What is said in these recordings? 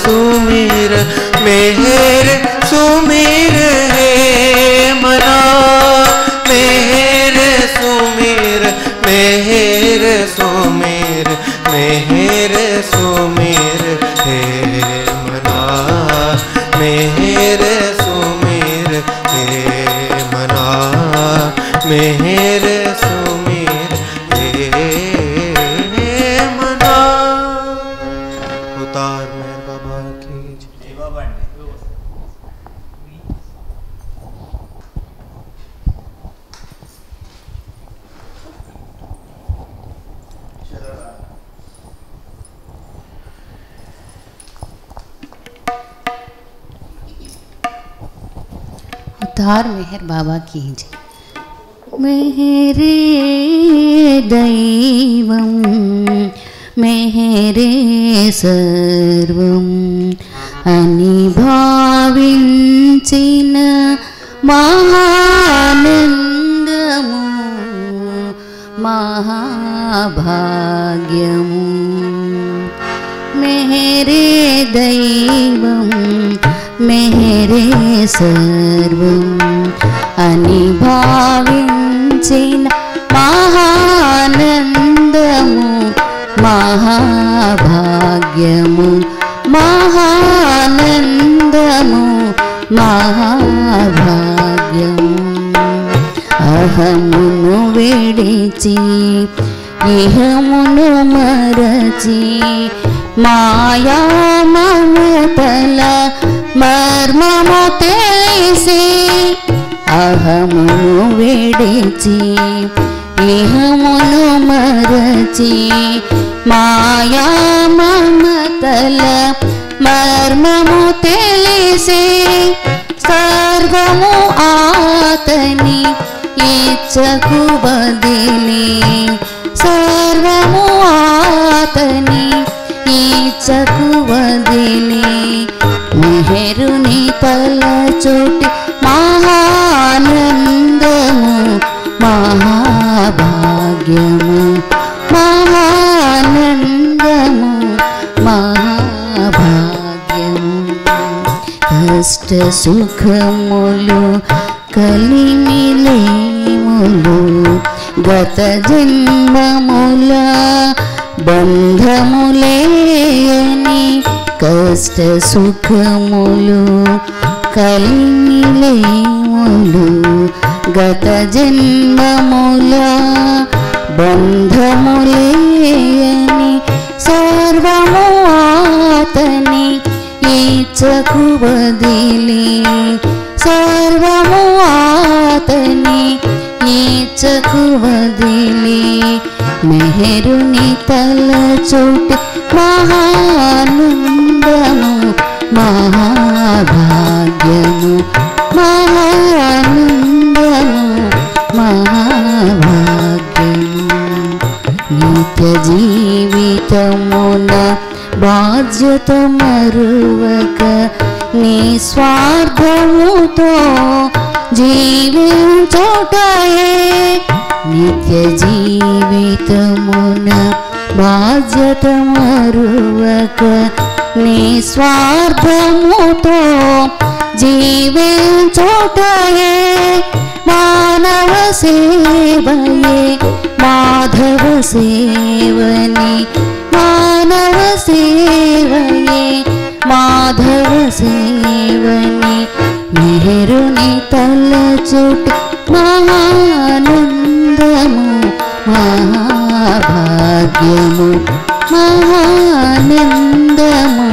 सुमिर मेहर सुमिर हे मना मेहर सुमिर मेहर सुमिर मेहर सुमिर हे मना मेहर सुमिर हे मना मेहर सुमिर हे मना। उतार मेहर बाबा की जय बाबा। उतार मेहर बाबा की जय। मेहरे दैवं मेहरे सर्वं అని భావించిన మహానందము మహాభాగ్యము మెహరే దైవం మెహరే సర్వం అని భావించిన మహానందము మహాభాగ్యము మహానందము మహాభాగ్యము అహమును విడిచి ఇహమును మరచి మాయా మమతల మర్మము తెలిసి అహమును విడిచి ఇహమును మరచి మాయా మమతల మర్మము తెలిసి సర్వము ఆతని ఇచ్చకు బదిలి సర్వము ఆతని ఇచ్చకు బదిలి మెహరుని తలచోటి మహానందము మహాభాగ్యము మహానందము మహాభాగ్యము కష్ట సుఖములు కలిమిలేములు గత జన్మముల బంధములేని కష్ట సుఖములు కలిమిలేములు గత జన్మముల బంధములేని సర్వము ఆతని ఇచ్చకు బదిలి సర్వము ఆతని ఇచ్చకు బదిలి మెహరుని తలచోటి మహానందము మహాభాగ్యము మహానందము మహాభాగ్యము నిత్య జీవితమున బాధ్యత మరువక నిస్వార్థముతో జీవించుటయే నిత్య జీవితమున బాధ్యత మరువక నిస్వార్థముతో జీవించుటయే మానవ సేవయే మాధవ సేవని మానవ సేవయే మాధవ సేవని మెహరుని తలచోటి మహానందము మహాభాగ్యము మహానందము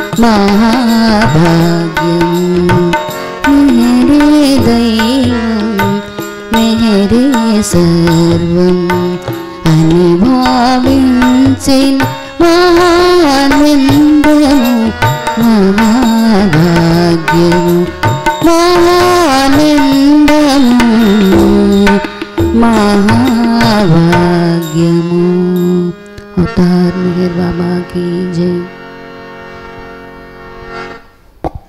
మహాభాగ్యము మెహరే దైవం మెహరే సర్వం అని భావించిన మహానందము మహాభాగ్యము మహానందము महाभाग्यमु। अवतार मेहर बाबा की जय।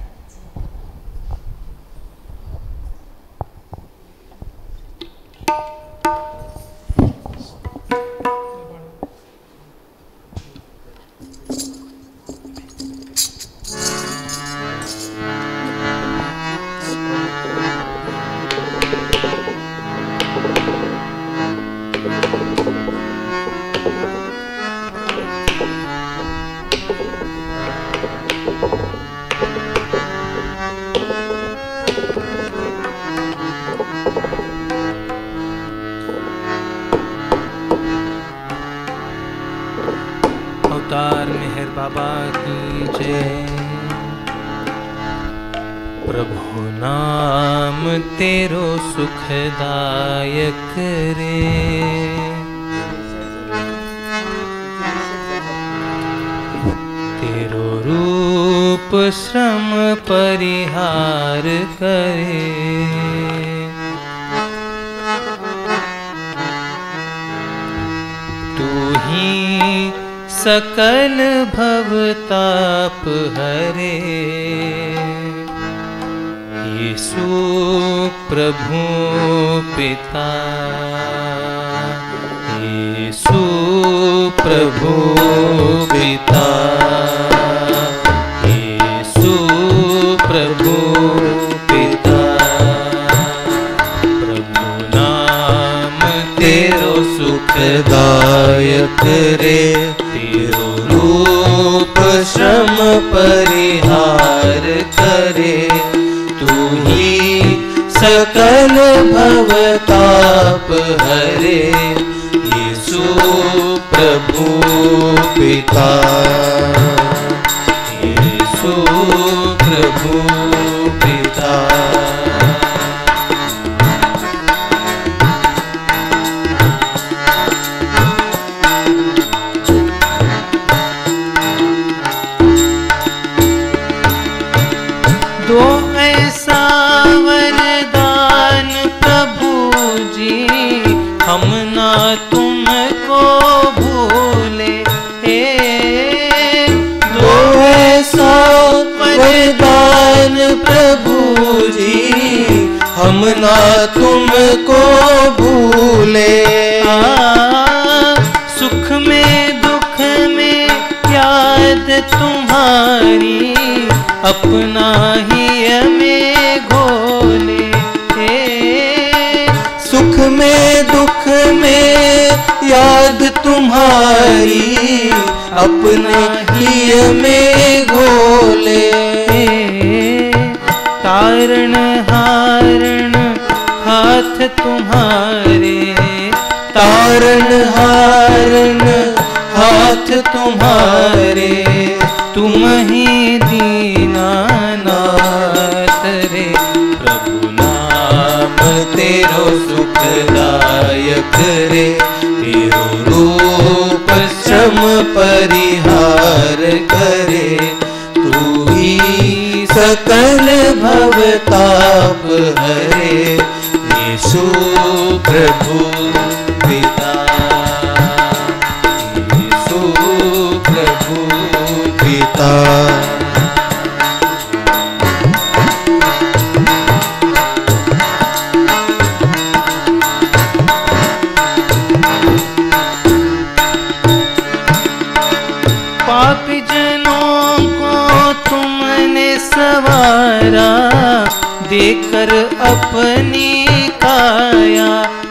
की जय। प्रभु नाम तेरो सुखदायक रे, तेरो रूप श्रम परिहार करे। तू ही सकल भवताप हरे, यीशु प्रभु पिता, यीशु प्रभु पिता, यीशु प्रभु पिता। प्रभु नाम तेरो सुखदायक रे, तेरो रूप श्रम परिहार करे। तू ही सकल भवताप हरे, यीशु प्रभु पिता, यीशु प्रभु पिता। दो ऐसा वरदान प्रभु जी, हम ना तुमको भूले। दो ऐसा वरदान प्रभु जी, हम ना तुमको भूले। सुख में दुख में याद तुम्हारी, अपना ही में घोले। सुख में दुख में याद तुम्हारी, अपना ही में घोले। तारण हारण हाथ तुम्हारे, तारण हारण हाथ तुम्हारे। तुम ही दीनानाथ रे, प्रभु नाम तेरो सुखदायक रे, तेरो रूप श्रम परिहार करे। तू ही सकल भवताप हरे, यीशु प्रभु पिता, यीशु प्रभु पिता। पापी जनों को तुमने सवारा, देकर अपनी काया।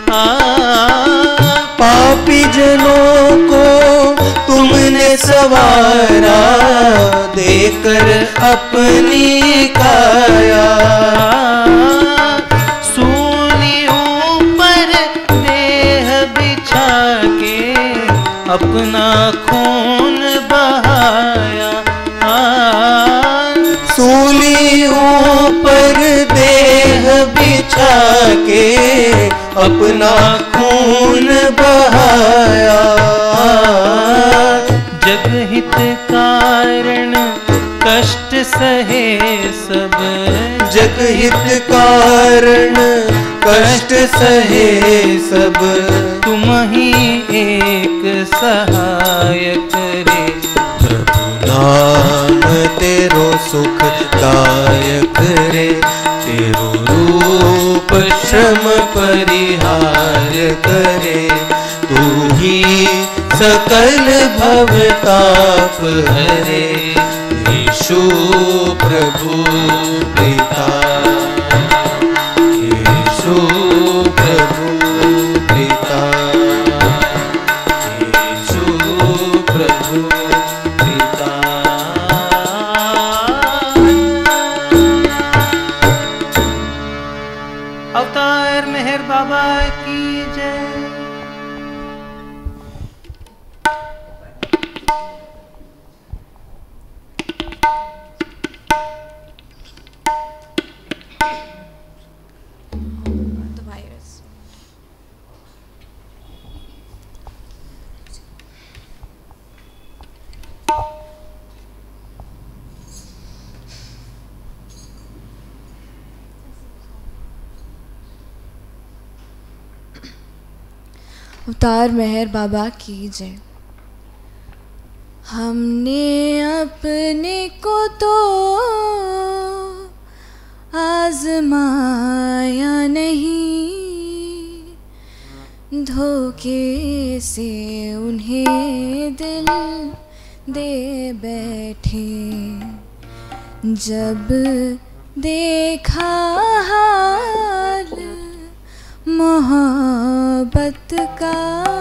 पापी जनों को तुमने सवारा, देकर अपनी काया। सूलियों पर देह बिछा के, अपना खून बहाया। सूलियों पर देह बिछा के, अपना खून बहाया। जगहित कारण कष्ट सहे सब, जगहित कारण कष्ट सहे सब। तुम ही एक सहायक रे, प्रभु नाम तेरो सुखदायक रे, तेरो रूप श्रम परिहार करे। तू ही सकल भवताप हरे, यीशु प्रभु पिता, यीशु प्रभु पिता, यीशु प्रभु पिता। अवतार मेहर बाबा की जय। अवतार मेहर बाबा की जय। हमने अपने को तो आजमाया नहीं, धोखे से उन्हें दिल दे बैठे। जब देखा हाल मोहब्बत का,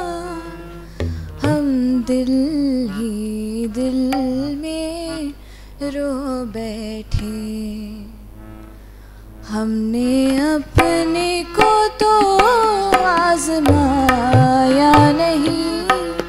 हम दिल ही दिल में रो बैठे। हमने अपने को तो आजमाया नहीं,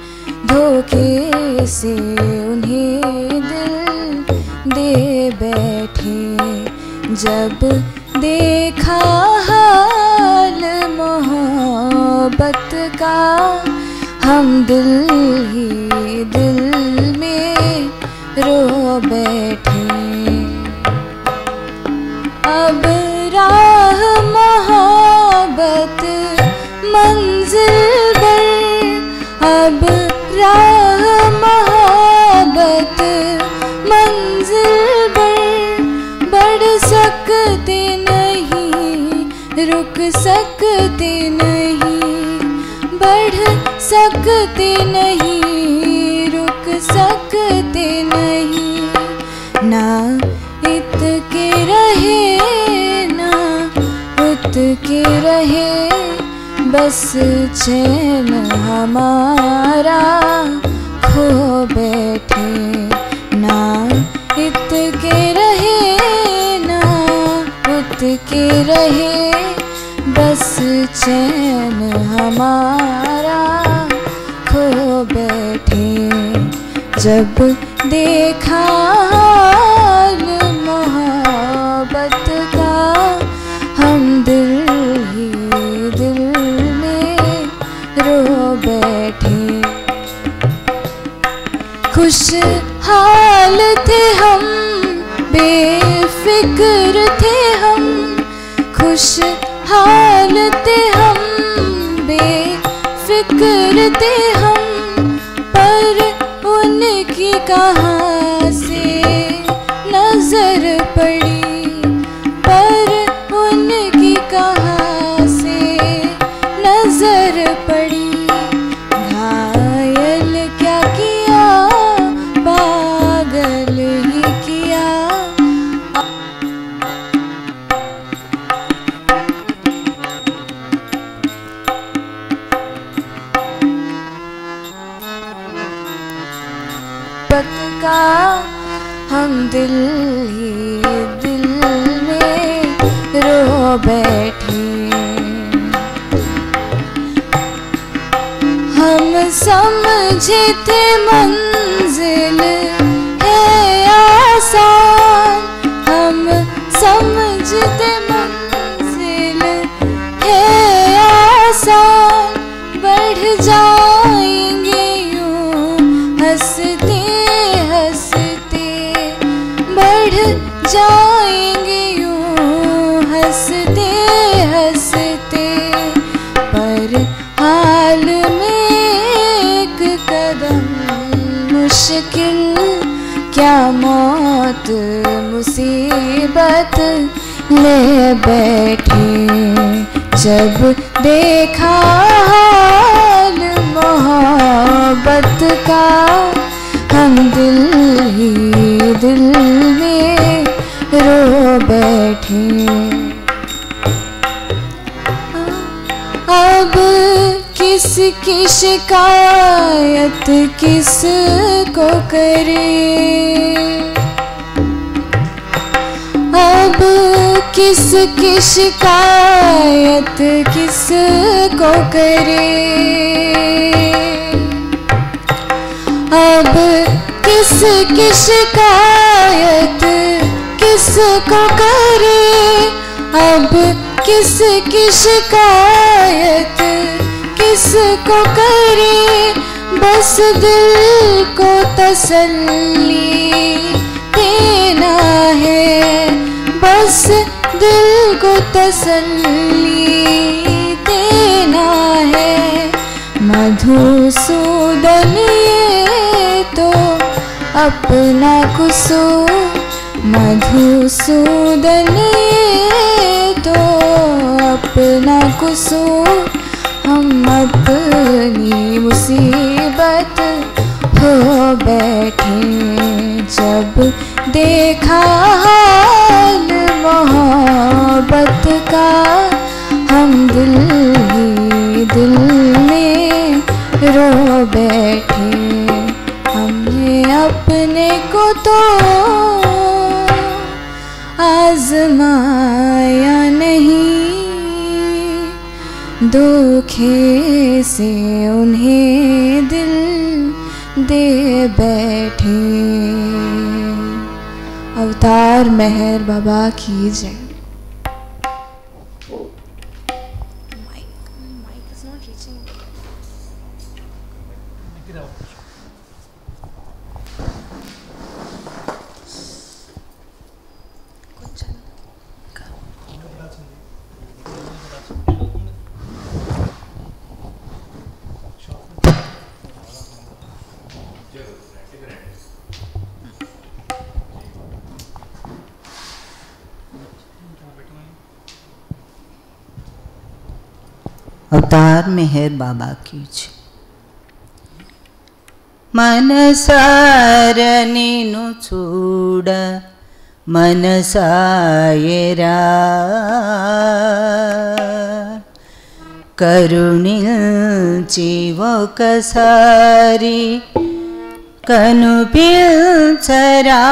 धोखे से उन्हें दिल दे बैठे। जब देखा हाल मोहब्बत का, हम दिल ही दिल में रो बैठे। अब राह मोहब्बत मंजिल पर, अब राह मोहब्बत मंजिल पर बढ़ सकते नहीं, रुक सकते नहीं, बढ़ सकते नहीं, रुक सकते नहीं। ना इत के रहे ना उत के रहे, बस चैन हमारा खो बैठे। ना इत के रहे ना उत के रहे, बस चैन हमारा खो बैठे। जब देखा हाल मोहब्बत का, हम दिल ही दिल में रो बैठे। खुशहाल थे हम, बेफिक्र थे हम, खुशहाल थे हम, बेफिक्र थे हम। पर उनकी कहाँ से नजर पड़ी, पर उनकी कहाँ से नजर पड़ी। घायल क्या किया, पागल ही किया। का हम दिल ही दिल में रो बैठे। हम समझे थे मंजिल है आसान, हम समझते मंजिल है आसान। बढ़ जाएंगे यूं हंसते हंसते, बढ़ जाएंगे यूं हंसते हंसते। पर हाल में एक कदम मुश्किल, क्या मौत मुसीबत ले बैठे। जब देखा हाल मोहब्बत का, हम दिल ही दिल में रो बैठे। अब किसकी शिकायत किस को करे, अब किसकी शिकायत किस को करे। अब किसकी शिकायत किसको करे अब किसकी शिकायत किसको करे बस दिल को तसल्ली देना है बस दिल को तसल्ली देना है मधुसूदन ये तो अपना कुसूर मधुसूदन ये तो अपना कुसूर हम अपनी मुसीबत हो बैठे जब देखा हाल मोहब्बत का हम दिल ही दिल में रो बैठे हमने अपने को तो आजमाया नहीं धोखे से उन्हें दिल दे बैठे। अवतार मेहर बाबा की जय। अवतार मेहर बाबा की जय। मनसार निनु चूड मनसायरा करुणिंచి ఒకసారి కనుపిల్చరా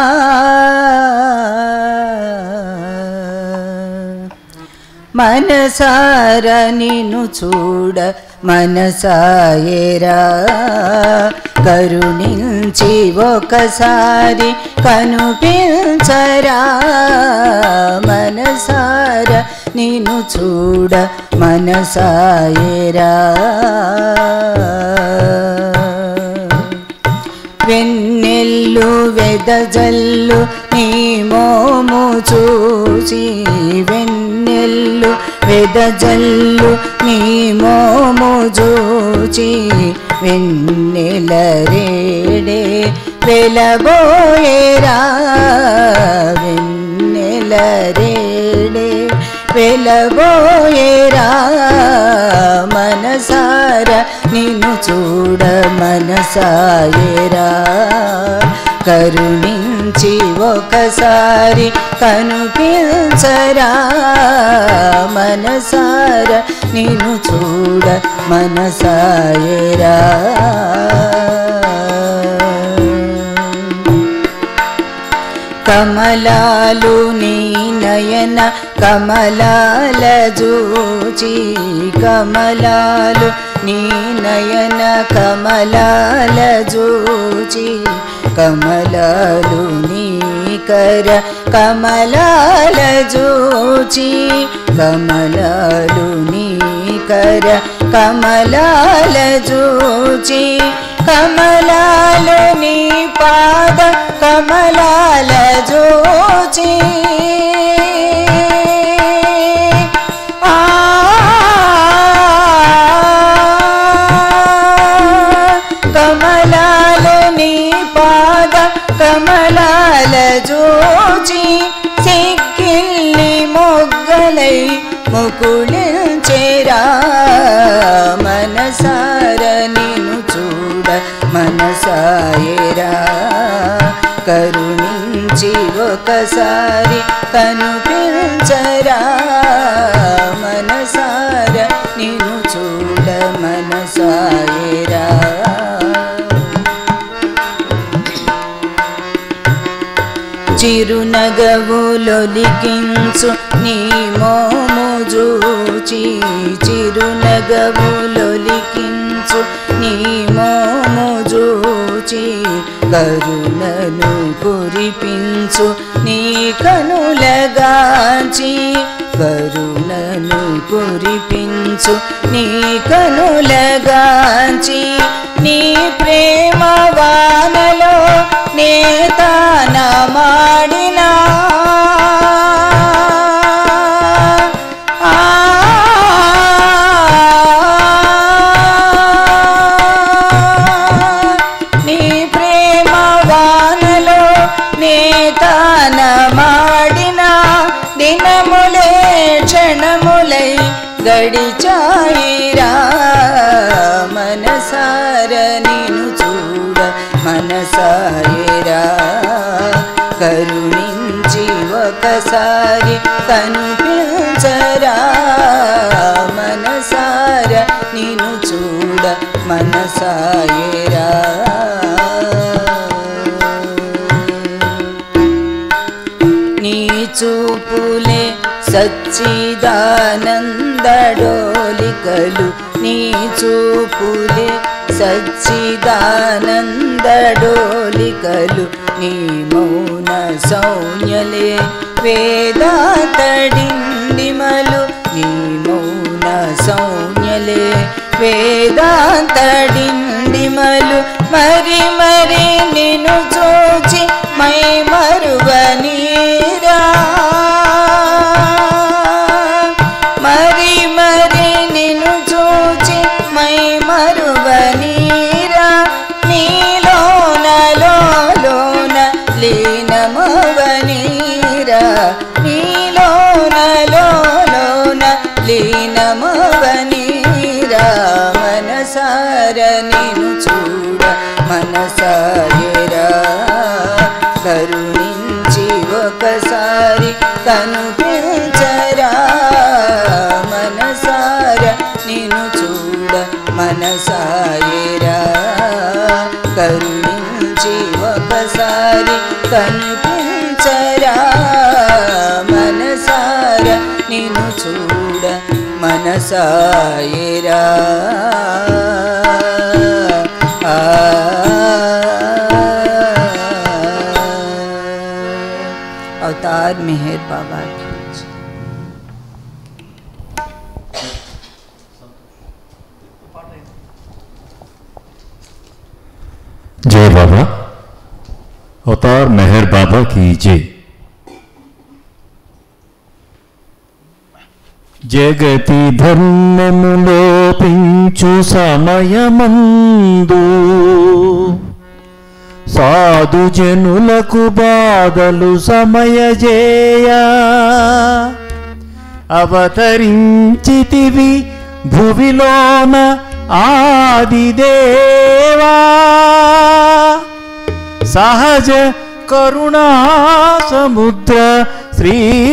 మనసార నిన్ను చూడ మనసాయరా కరుణించి ఒకసారి కనుపించరా మనసార నిన్ను చూడ మనసాయరా వెన్నెల్లు వెదజల్లు నీ మోము చూసి వెన్నెల్లు వెదజల్లు నీ మోము చూచి వెన్నెల రేడే వెలబోయేరా వెన్నెల రేడే వెలబోయేరా మనసార నిన్ను చూడ మనసాయరా కరుణించి ఒకసారి కనుపించరా మనసార నిన్ను చూడ మనసాయరా కమలాలు నీ నయన కమలాల జూచి కమలాలు నీ నయన కమలాల జూచి కమలాలు నీ కర కమలాల జూచి కమలాలు నీ కర కమలాల జూచి కమలాలు నీ పాద కమలాల జోచి కమలాలు నీ పాద కమలాల జోచి సిక్కిల్లి మొగ్గలై ముకుళించెరా మనసార నిన్ను చూడ మనసాయరా కరుణించి ఒకసారి కనుపించరా మనసార నిన్ను చూడ మనసాయరా చిరునగవులొలికించు నీ మోము జూచి చిరునగవులొలికించు నీ మోము జూచి కరుణను కురిపించు నీ కనులగాంచి కరుణను కురిపించు నీ కనులగాంచి నీ ప్రేమ వానలో నేతాన మాడినా నీ ప్రేమ వానలో నేతాన మాడినా దినములే క్షణములై గడిచాయిరా మనసార నిను చూడ మనసాయిరా కరుణించి ఒకసారి కనిపించరా మనసార నిను చూడ మనసాయిరా నీ చూపులే సచ్చిదానందడోలికలు నీ చూపులే సచ్చిదానందడోలికలు నీ మౌన సౌన్యలే వేదాంతడిండిమలు నీ మౌన సౌన్యలే వేదాంతడిండిమలు మరి మరి నిన్ను చూచి మై మరువనీరా మరి మరి నిన్ను చూచి మై మరువనీరా నీలోన లోన లీనమవనీరా నీలోన లోన లీనమవనీరా మనసార నిన్ను చూడ మనసాయరా కరుణించి ఒకసారి కనిపించరా మనసార నిన్ను చూడ మనసాయరా కరుణించి ఒకసారి కనిపించరా మనసార నిన్ను చూడ మనసాయరా अवतार मेहर बाबा की जय बाबा। अवतार मेहर बाबा की जय। जगति धर्ममुलोपिंचु समयमंदु साधु जनुలకు బాధలు సమయజేయ అవతరించితివి భువిలోన ఆదిదేవా సహజ కరుణా సముద్ర శ్రీ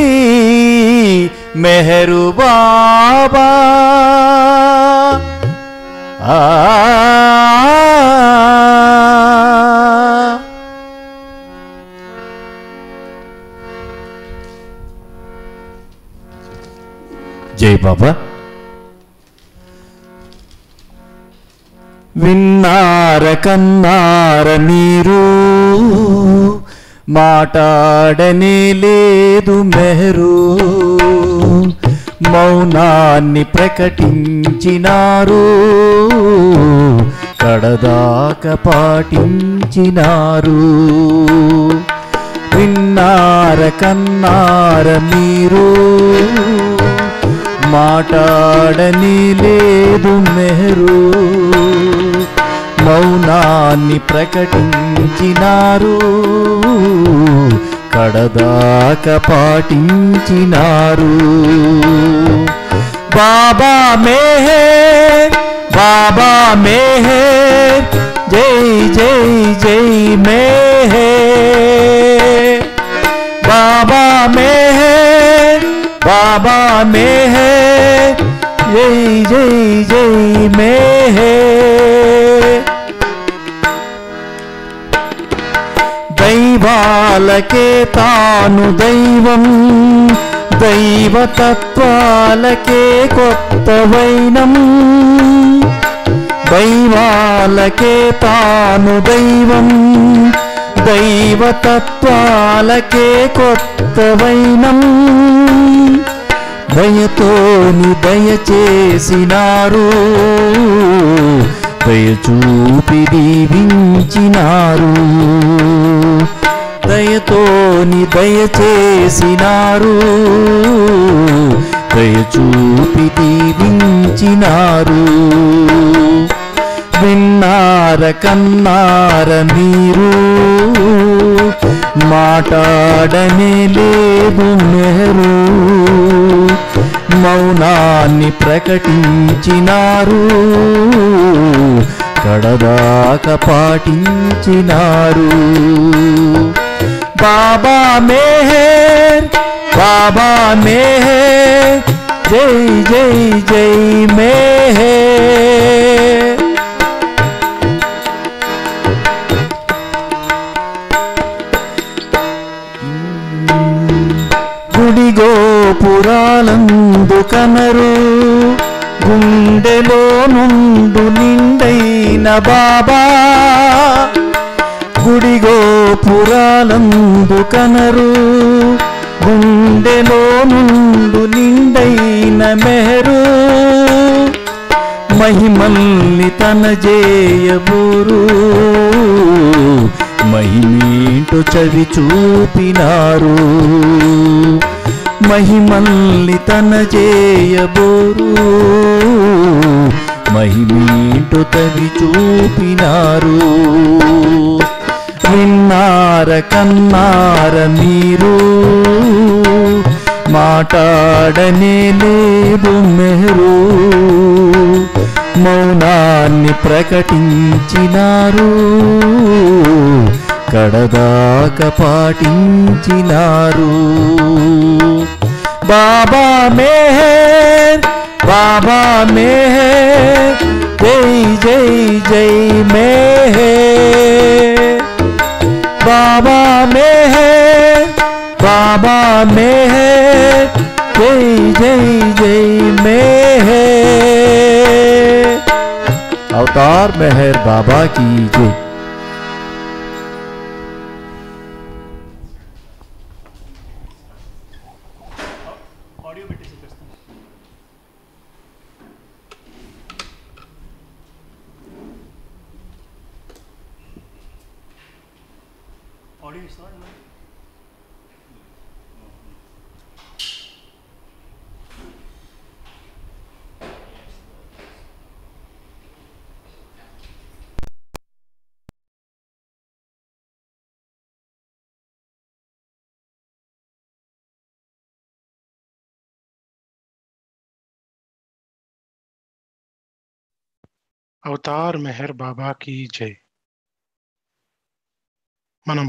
మెహరు బాబా జై బాబా। విన్నార కన్నార నీరు మాటాడనే లేదు మెహరు మౌనాన్ని ప్రకటించినారు కడదాక పాటించినారు విన్నార కన్నార మీరు మాటాడని లేదు మెహరు మౌనాన్ని ప్రకటించినారు కడదాక పాటించినారు బాబా మెహర్ బాబా మెహర్ జై జై జై మెహర్ బాబా మెహర్ బాబా మెహర్ జై జై జై మెహర్ దైవాలకే తాను దైవం దైవతత్వాలకే కొత్త వైనం దైవాలకే తాను దైవం, దైవతత్వాలకే కొత్త వైనం. దయతోని దయచేసినారు, దయచూపి దీవించినారు. దయతోని దయచేసినారు, దయచూపి దీవించినారు. విన్నార కన్నార మీరు, మాటాడనే లేదు మెహరు. మౌనాన్ని ప్రకటించినారు, కడదాక పాటించినారు. బాబా మెహర్, బాబా మెహర్, జై జై జై మెహర్. గుడి గోపురాలందు కనరు, గుండెలో నుండు నిండైన బాబా. గుడి గోపురాలందు కనరు, గుండెలో నుండు నిండైన మెహరు. మహిమల్ని తన జేయబూరు, మహిమేంటో చవి చూపినారు. మహిమల్ని తన జేయబోరు, మహిమేంటో తవి చూపినారు. విన్నార కన్నార మీరు, మాటాడనే లేదు మెహరు. మౌనాన్ని ప్రకటించినారు, కడదాక పాటించినారు. బాబా మెహర్, బాబా మెహర్, జై జై జై మెహర్. బాబా మెహర్, బాబా మెహర్, జై జై జై మెహర్. అవతార్ మెహర్ బాబా की जय. అవతార్ మెహర్ బాబాకి జై. మనం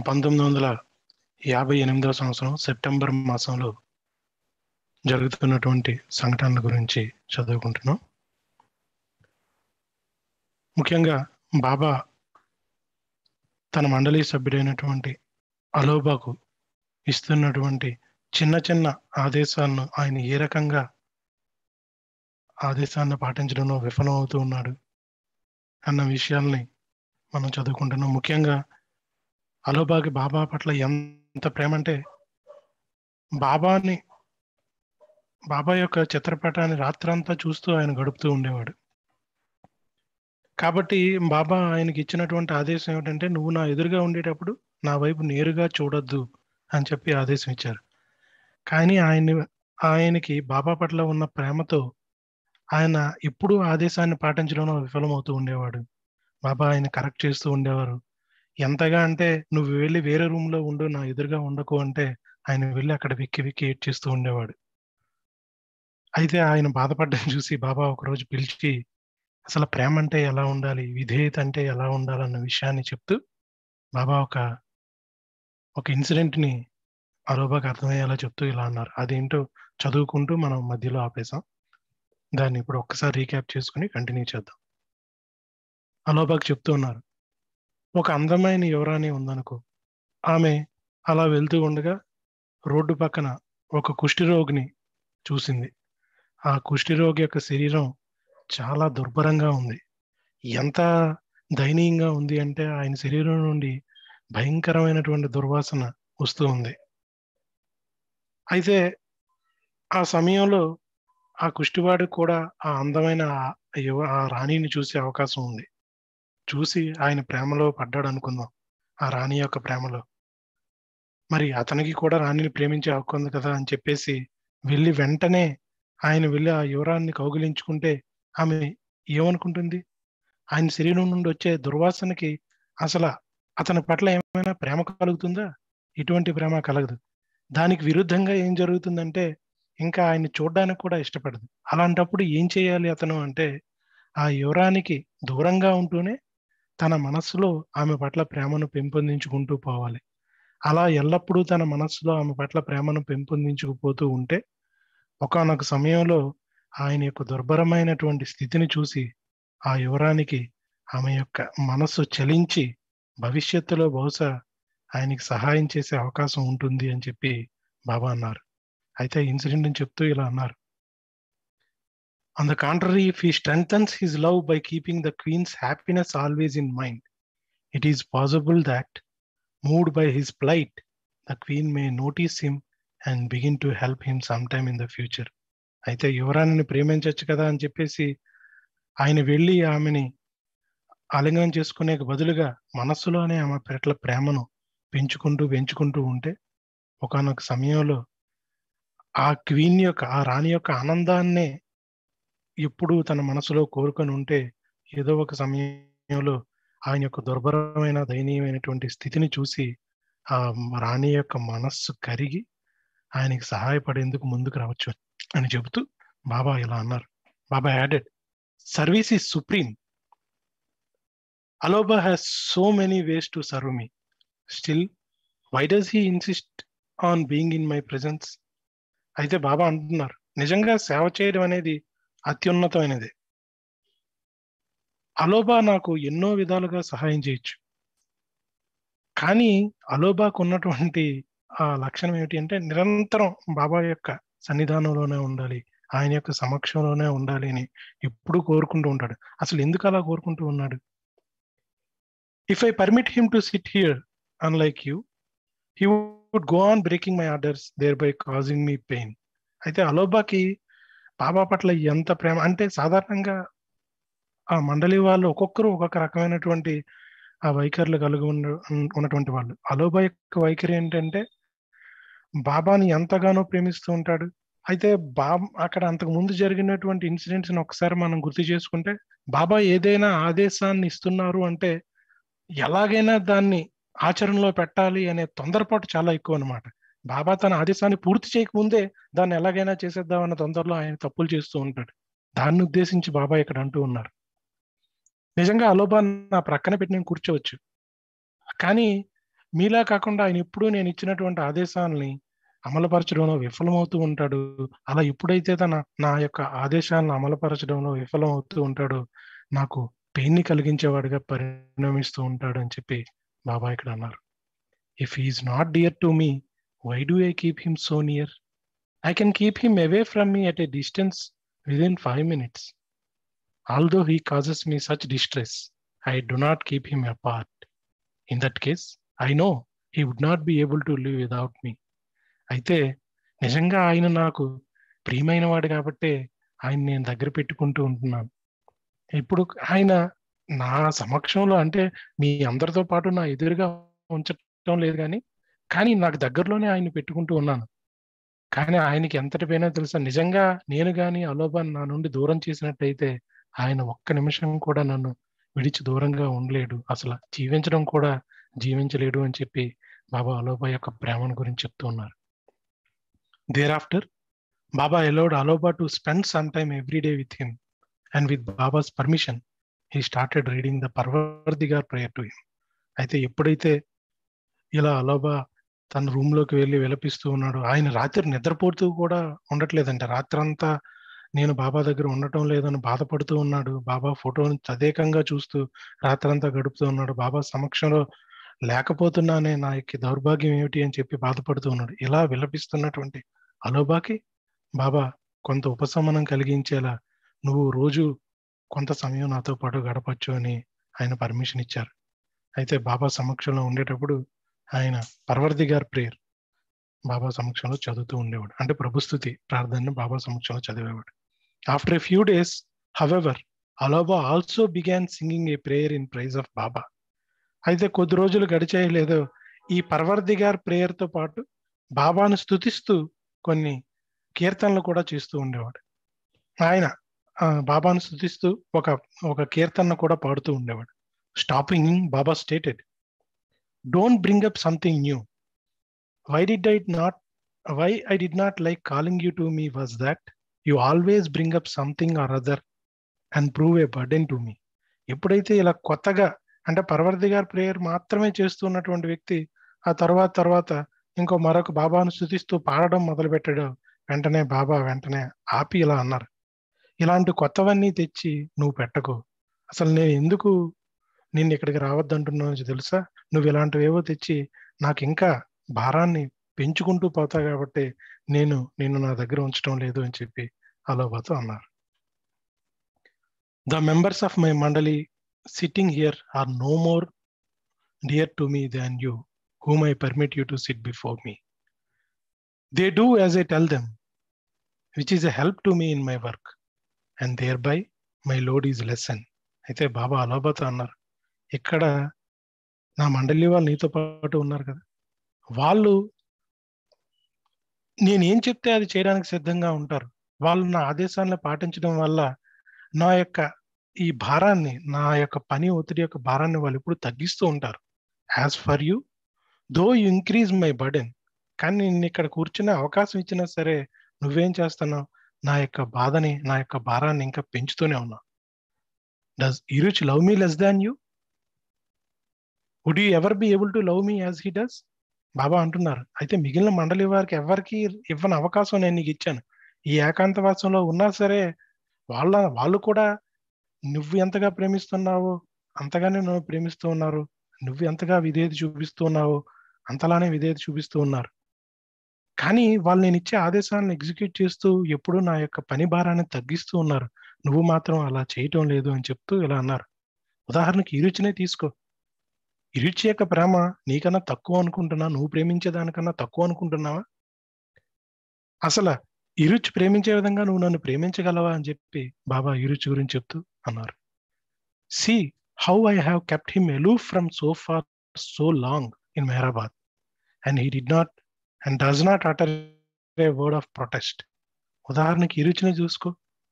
1958వ సంవత్సరం సెప్టెంబర్ మాసంలో జరుగుతున్నటువంటి సంఘటనల గురించి చదువుకుంటున్నాం. ముఖ్యంగా బాబా తన మండలి సభ్యుడైనటువంటి అలోబాకు ఇస్తున్నటువంటి చిన్న చిన్న ఆదేశాలను ఆయన ఏ రకంగా ఆదేశాన్ని పాటించడంలో విఫలమవుతూ ఉన్నాడు అన్న విషయాల్ని మనం చదువుకుంటున్నాం. ముఖ్యంగా అలోబాకి బాబా పట్ల ఎంత ప్రేమ అంటే, బాబా యొక్క చిత్రపటాన్ని రాత్రంతా చూస్తూ ఆయన గడుపుతూ ఉండేవాడు. కాబట్టి బాబా ఆయనకి ఇచ్చినటువంటి ఆదేశం ఏమిటంటే, నువ్వు నా ఎదురుగా ఉండేటప్పుడు నా వైపు నేరుగా చూడొద్దు అని చెప్పి ఆదేశం ఇచ్చారు. కానీ ఆయనకి బాబా పట్ల ఉన్న ప్రేమతో ఆయన ఎప్పుడూ ఆదేశాన్ని పాటించడంలో విఫలమవుతూ ఉండేవాడు. బాబా ఆయన కరెక్ట్ చేస్తూ ఉండేవారు. ఎంతగా అంటే, నువ్వు వెళ్ళి వేరే రూమ్లో ఉండు, నా ఎదురుగా ఉండకు అంటే ఆయన వెళ్ళి అక్కడ వెక్కి వెక్కి ఏడ్చేస్తూ ఉండేవాడు. అయితే ఆయన బాధపడ్డం చూసి బాబా ఒకరోజు పిలిచి అసలు ప్రేమ అంటే ఎలా ఉండాలి, విధేయత అంటే ఎలా ఉండాలన్న విషయాన్ని చెప్తూ బాబా ఒక ఇన్సిడెంట్ని అలోబాకి అర్థమయ్యేలా చెప్తూ ఇలా అన్నారు. అదేంటో చదువుకుంటూ మనం మధ్యలో ఆపేసాం. దాన్ని ఇప్పుడు ఒక్కసారి రీక్యాప్ చేసుకుని కంటిన్యూ చేద్దాం. అలోబాకి చెప్తూ ఉన్నారు, ఒక అందమైన యువరాణి ఉందనుకో. ఆమె అలా వెళ్తూ ఉండగా రోడ్డు పక్కన ఒక కుష్ఠిరోగిని చూసింది. ఆ కుష్ఠిరోగి యొక్క శరీరం చాలా దుర్భరంగా ఉంది. ఎంత దయనీయంగా ఉంది అంటే ఆయన శరీరం నుండి భయంకరమైనటువంటి దుర్వాసన వస్తూ ఉంది. అయితే ఆ సమయంలో ఆ కుష్టివాడికి కూడా ఆ అందమైన ఆ రాణిని చూసే అవకాశం ఉంది. చూసి ఆయన ప్రేమలో పడ్డాడు అనుకుందాం, ఆ రాణి యొక్క ప్రేమలో. మరి అతనికి కూడా రాణిని ప్రేమించే హక్కు ఉంది కదా అని చెప్పేసి వెంటనే ఆయన వెళ్ళి ఆ యువరాన్ని కౌగిలించుకుంటే ఆమె ఏమనుకుంటుంది? ఆయన శరీరం నుండి వచ్చే దుర్వాసనకి అసలు అతని పట్ల ఏమైనా ప్రేమ కలుగుతుందా? ఇటువంటి ప్రేమ కలగదు. దానికి విరుద్ధంగా ఏం జరుగుతుందంటే ఇంకా ఆయన్ని చూడడానికి కూడా ఇష్టపడదు. అలాంటప్పుడు ఏం చేయాలి అతను అంటే ఆ యువరానికి దూరంగా ఉంటూనే తన మనస్సులో ఆమె పట్ల ప్రేమను పెంపొందించుకుంటూ పోవాలి. అలా ఎల్లప్పుడూ తన మనస్సులో ఆమె పట్ల ప్రేమను పెంపొందించుకుపోతూ ఉంటే ఒకానొక సమయంలో ఆయన యొక్క దుర్భరమైనటువంటి స్థితిని చూసి ఆ యువరానికి ఆమె యొక్క మనస్సు చలించి భవిష్యత్తులో బహుశా ఆయనకి సహాయం చేసే అవకాశం ఉంటుంది అని చెప్పి బాబా అన్నారు. అయితే ఇన్సిడెంట్ అని చెప్తూ ఇలా అన్నారు, on the contrary, if he strengthens his love by keeping the queen's happiness always in mind, it is possible that moved by his plight, the queen may notice him and begin to help him sometime in the future. అయితే యువరాణిని ప్రేమించవచ్చు కదా అని చెప్పేసి ఆయన వెళ్ళి ఆమెని ఆలింగనం చేసుకునే బదులుగా మనస్సులోనే ఆమె పట్ల ప్రేమను పెంచుకుంటూ ఉంటే ఒకానొక సమయంలో ఆ క్వీన్ యొక్క ఆ రాణి యొక్క ఆనందాన్నే ఎప్పుడూ తన మనసులో కోరుకొని ఉంటే ఏదో ఒక సమయంలో ఆయన యొక్క దుర్భరమైన దయనీయమైనటువంటి స్థితిని చూసి ఆ రాణి యొక్క మనస్సు కరిగి ఆయనకి సహాయపడేందుకు ముందుకు రావచ్చు అని చెబుతూ బాబా ఇలా అన్నారు. Baba added, service is supreme. Aloba has so many ways to serve me. Still why does he insist on being in my presence? అయితే బాబా అంటున్నారు, నిజంగా సేవ చేయడం అనేది అత్యున్నతమైనది. అలోబా నాకు ఎన్నో విధాలుగా సహాయం చేయొచ్చు, కానీ అలోబాకు ఉన్నటువంటి ఆ లక్షణం ఏమిటి అంటే నిరంతరం బాబా యొక్క సన్నిధానంలోనే ఉండాలి, ఆయన యొక్క సమక్షంలోనే ఉండాలి అని ఎప్పుడూ కోరుకుంటూ ఉంటాడు. అసలు ఎందుకు అలా కోరుకుంటూ ఉన్నాడు? If I permit him to sit here unlike you, he would go on breaking my orders, thereby causing me pain. అయితే అలోబాకి బాబా పట్ల ఎంత ప్రేమ అంటే సాధారణంగా ఆ మండలి వాళ్ళు ఒక్కొక్కరు ఒక్కొక్క రకమైనటువంటి ఆ వైఖరులు కలిగి ఉన్నటువంటి వాళ్ళు. అలోబా యొక్క వైఖరి ఏంటంటే బాబాని ఎంతగానో ప్రేమిస్తూ ఉంటాడు. అయితే అక్కడ అంతకు ముందు జరిగినటువంటి ఇన్సిడెంట్స్ ని ఒకసారి మనం గుర్తు చేసుకుంటే బాబా ఏదైనా ఆదేశాన్ని ఇస్తున్నారు అంటే ఎలాగైనా దాన్ని ఆచరణలో పెట్టాలి అనే తొందరపాటు చాలా ఎక్కువ అనమాట. బాబా తన ఆదేశాన్ని పూర్తి చేయకముందే దాన్ని ఎలాగైనా చేసేద్దామన్న తొందరలో ఆయన తప్పులు చేస్తూ ఉంటాడు. దాన్ని ఉద్దేశించి బాబా ఇక్కడ అంటూ ఉన్నారు, నిజంగా అలోబా నా ప్రక్కన పెట్టి నేను కూర్చోవచ్చు, కానీ మీలా కాకుండా ఆయన ఎప్పుడూ నేను ఇచ్చినటువంటి ఆదేశాలని అమలుపరచడంలో విఫలమవుతూ ఉంటాడు. అలా ఎప్పుడైతే నా యొక్క ఆదేశాలను అమలుపరచడంలో విఫలమవుతూ ఉంటాడో నాకు పెయిన్ని కలిగించేవాడిగా పరిణమిస్తూ ఉంటాడు అని చెప్పి బాబా ఇక్కడ అన్నారు. If he is not dear to me, why do I keep him so near? I can keep him away from me at a distance within 5 minutes. Although he causes me such distress, I do not keep him apart. In that case, I know he would not be able to live without me. అయితే నిజంగా ఆయన నాకు ప్రియమైన వాడు కాబట్టి ఆయన నేను దగ్గర పెట్టుకుంటూ ఉంటున్నాను. ఇప్పుడు ఆయన నా సమక్షంలో అంటే మీ అందరితో పాటు నా ఎదురుగా ఉంచటం లేదు, కానీ నాకు దగ్గరలోనే ఆయన పెట్టుకుంటూ ఉన్నాను. కానీ ఆయనకి ఎంతటి పైన తెలుసా, నిజంగా నేను కానీ అలోబాన్ నా నుండి దూరం చేసినట్టయితే ఆయన ఒక్క నిమిషం కూడా నన్ను విడిచి దూరంగా ఉండలేడు, అసలు జీవించడం కూడా జీవించలేడు అని చెప్పి బాబా అలోబా యొక్క ప్రేమను గురించి చెప్తూ ఉన్నారు. Thereafter Baba allowed Aloba to spend some time every day with him, and with Baba's permission he started reading the Parvardigar prayer to him. అయితే ఎప్పుడైతే ఇలా అలోబా తన రూమ్ లోకి వెళ్ళి విలపిస్తూ ఉన్నాడు, ఆయన రాత్రి నిద్రపోతూ కూడా ఉండట్లేదంట. రాత్రంతా నేను బాబా దగ్గర ఉండటం లేదని బాధపడుతూ ఉన్నాడు. బాబా ఫోటోని తదేకంగా చూస్తూ రాత్రంతా గడుపుతూ ఉన్నాడు. బాబా సమక్షంలో లేకపోతున్నానే నా యొక్క దౌర్భాగ్యం ఏమిటి అని చెప్పి బాధపడుతూ ఉన్నాడు. ఇలా విలపిస్తున్నటువంటి అలోబాకి బాబా కొంత ఉపశమనం కలిగించేలా, నువ్వు రోజు కొంత సమయం నాతో పాటు గడపచ్చు అని ఆయన పర్మిషన్ ఇచ్చారు. అయితే బాబా సమక్షంలో ఉండేటప్పుడు ఆయన పర్వర్దిగార్ ప్రేయర్ బాబా సమక్షంలో చదువుతూ ఉండేవాడు. అంటే ప్రభుస్తుతి ప్రార్థనను బాబా సమక్షంలో చదివేవాడు. After a few days however Aloba also began singing a prayer in praise of Baba. అయితే కొద్ది రోజులు గడిచాయి లేదో ఈ పర్వర్దిగార్ ప్రేయర్తో పాటు బాబాను స్తుతిస్తూ కొన్ని కీర్తనలు కూడా చేస్తూ ఉండేవాడు. ఆయన బాబాను స్తుతిస్తూ ఒక కీర్తన కూడా పాడుతూ ఉండేవాడు. Stopping Baba stated, don't bring up something new. Why I did not like calling you to me was that you always bring up something or other and prove a burden to me. ఎప్పుడైతే ఇలా కొత్తగా అంటే పర్వర్దిగార్ prayer మాత్రమే చేస్తున్నటువంటి వ్యక్తి ఆ తర్వాత మరొక బాబాను స్తుతిస్తూ పాడడం మొదలు పెట్టాడు. వెంటనే బాబా వెంటనే ఆపి ఇలా అన్నారు, ఇలాంటి కొత్తవన్నీ తెచ్చి నువ్వు పెట్టకు. అసలు నేను ఎందుకు నిన్ను ఇక్కడికి రావద్దంటున్నాను తెలుసా? నువ్వు ఇలాంటివేవో తెచ్చి నాకు ఇంకా భారాన్ని పెంచుకుంటూ పోతావు కాబట్టి నిన్ను నా దగ్గర ఉంచడం లేదు అని చెప్పి అలోబాతో అన్నారు. The members of my mandali sitting here are no more dear to me than you whom I permit you to sit before me. They do as I tell them, which is a help to me in my work, and thereby my load is lessened. అయితే బాబా అలోబాతో అన్నారు, ఇక్కడ నా మండలి వాళ్ళు నీతో పాటు ఉన్నారు కదా, వాళ్ళు నేనేం చెప్తే అది చేయడానికి సిద్ధంగా ఉంటారు. వాళ్ళు నా ఆదేశాలను పాటించడం వల్ల నా యొక్క ఈ భారాన్ని, నా యొక్క పని ఒత్తిడి యొక్క భారాన్ని వాళ్ళు ఎప్పుడు తగ్గిస్తూ ఉంటారు. As for you though you increase my burden, కానీ నేను ఇక్కడ కూర్చునే అవకాశం ఇచ్చినా సరే నువ్వేం చేస్తున్నావు, నా యొక్క బాధని, నా యొక్క భారాన్ని ఇంకా పెంచుతూనే ఉన్నావు. Does Eruch love me less than you? Would you ever be able to love me as he does? Baba అంటున్నారు, అయితే మిగిలిన మండలి వారికి ఎవరికి ఇవ్వని అవకాశం నేను నీకు ఇచ్చాను. ఈ ఏకాంతవాసంలో ఉన్నా సరే వాళ్ళు కూడా నువ్వు ఎంతగా ప్రేమిస్తున్నావో అంతగానే నువ్వు ప్రేమిస్తూ ఉన్నారు. నువ్వు ఎంతగా విధేయత చూపిస్తూ ఉన్నావో అంతలానే విధేయత చూపిస్తూ ఉన్నారు. కానీ వాళ్ళు నేను ఇచ్చే ఆదేశాలను ఎగ్జిక్యూట్ చేస్తూ ఎప్పుడూ నా యొక్క పని భారాన్ని తగ్గిస్తూ ఉన్నారు. నువ్వు మాత్రం అలా చేయటం లేదు అని చెప్తూ ఇలా అన్నారు. ఉదాహరణకి ఇరుచినే తీసుకో. ఇరుచి యొక్క ప్రేమ నీకన్నా తక్కువ అనుకుంటున్నా, నువ్వు ప్రేమించేదానికన్నా తక్కువ అనుకుంటున్నావా? అసలు ఇరుచి ప్రేమించే విధంగా నువ్వు నన్ను ప్రేమించగలవా అని చెప్పి బాబా ఇరుచి గురించి చెప్తూ అన్నారు. See how I have kept him aloof from so far so long in Hyderabad, and he did not and does not utter a word of protest. ఉదాహరణకి ఇరుచిని చూసుకో.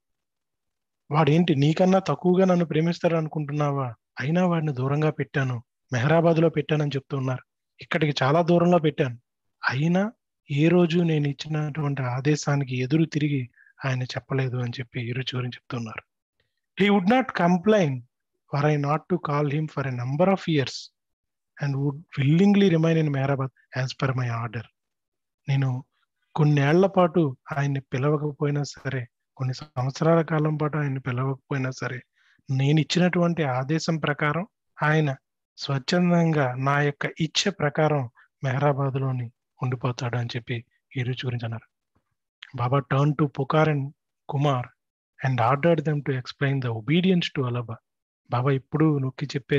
వాడేంటి నీకన్నా తక్కువగా నన్ను ప్రేమిస్తాడు అనుకుంటున్నావా? అయినా వాడిని దూరంగా పెట్టాను, మెహరాబాద్లో పెట్టానని చెప్తూ ఉన్నారు. ఇక్కడికి చాలా దూరంలో పెట్టాను, అయినా ఏ రోజు నేను ఇచ్చినటువంటి ఆదేశానికి ఎదురు తిరిగి ఆయన చెప్పలేదు అని చెప్పి ఇరుచి గురించి చెప్తున్నారు. He would not complain were I not to call him for a number of years and would willingly remain in Hyderabad as per my order. నేను కొన్నేళ్ల పాటు ఆయన్ని పిలవకపోయినా సరే, కొన్ని సంవత్సరాల కాలం పాటు ఆయన్ని పిలవకపోయినా సరే, నేను ఇచ్చినటువంటి ఆదేశం ప్రకారం ఆయన స్వచ్ఛందంగా నా యొక్క ఇచ్చ ప్రకారం మెహరాబాద్లోని ఉండిపోతాడు అని చెప్పి ఈ రుచి గురించి అన్నారు. Baba turn to Pukar and Kumar and ordered them to explain the obedience to Alaba. బాబా ఇప్పుడు నొక్కి చెప్పే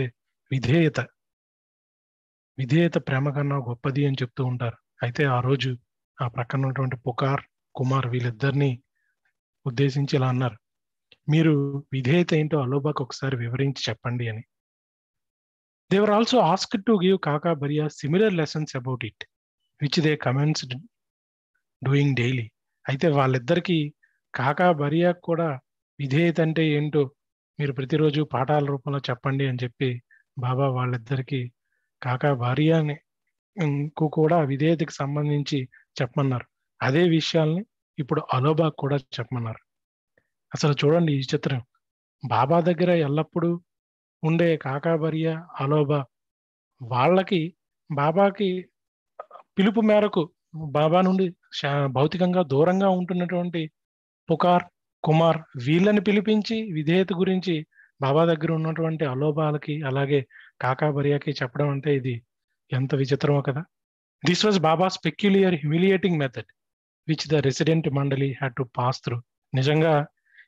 విధేయత ప్రేమ కన్నా గొప్పది అని చెప్తూ ఉంటారు. అయితే ఆ రోజు ఆ ప్రక్కన ఉన్నటువంటి పుకార్, కుమార్ వీళ్ళిద్దరిని ఉద్దేశించి ఇలా అన్నారు, మీరు విధేయత ఏంటో అలోబాకు ఒకసారి వివరించి చెప్పండి అని. They were also asked to give Kaka Bariya similar lessons about it, which they commenced doing daily. అయితే వాళ్ళిద్దరికి కాకా బరియా కూడా విధేయత అంటే ఏంటో మీరు ప్రతిరోజు పాఠాల రూపంలో చెప్పండి అని చెప్పి బాబా వాళ్ళిద్దరికి కాకా భార్యని కూడా విధేయతకి సంబంధించి చెప్పమన్నారు. అదే విషయాల్ని ఇప్పుడు అలోబాకు కూడా చెప్పమన్నారు. అసలు చూడండి ఈ చిత్రం, బాబా దగ్గర ఎల్లప్పుడూ ఉండే కాకా భార్య అలోబా వాళ్ళకి బాబాకి పిలుపు మేరకు బాబా నుండి భౌతికంగా దూరంగా ఉంటున్నటువంటి పుకార్, కుమార్ వీళ్ళని పిలిపించి విధేయత గురించి బాబా దగ్గర ఉన్నటువంటి అలోబాలకి అలాగే కాకా బరియాకి చెప్పడం అంటే ఇది ఎంత విచిత్రమో కదా. This was Baba's peculiar humiliating method which the resident mandali had to pass through. నిజంగా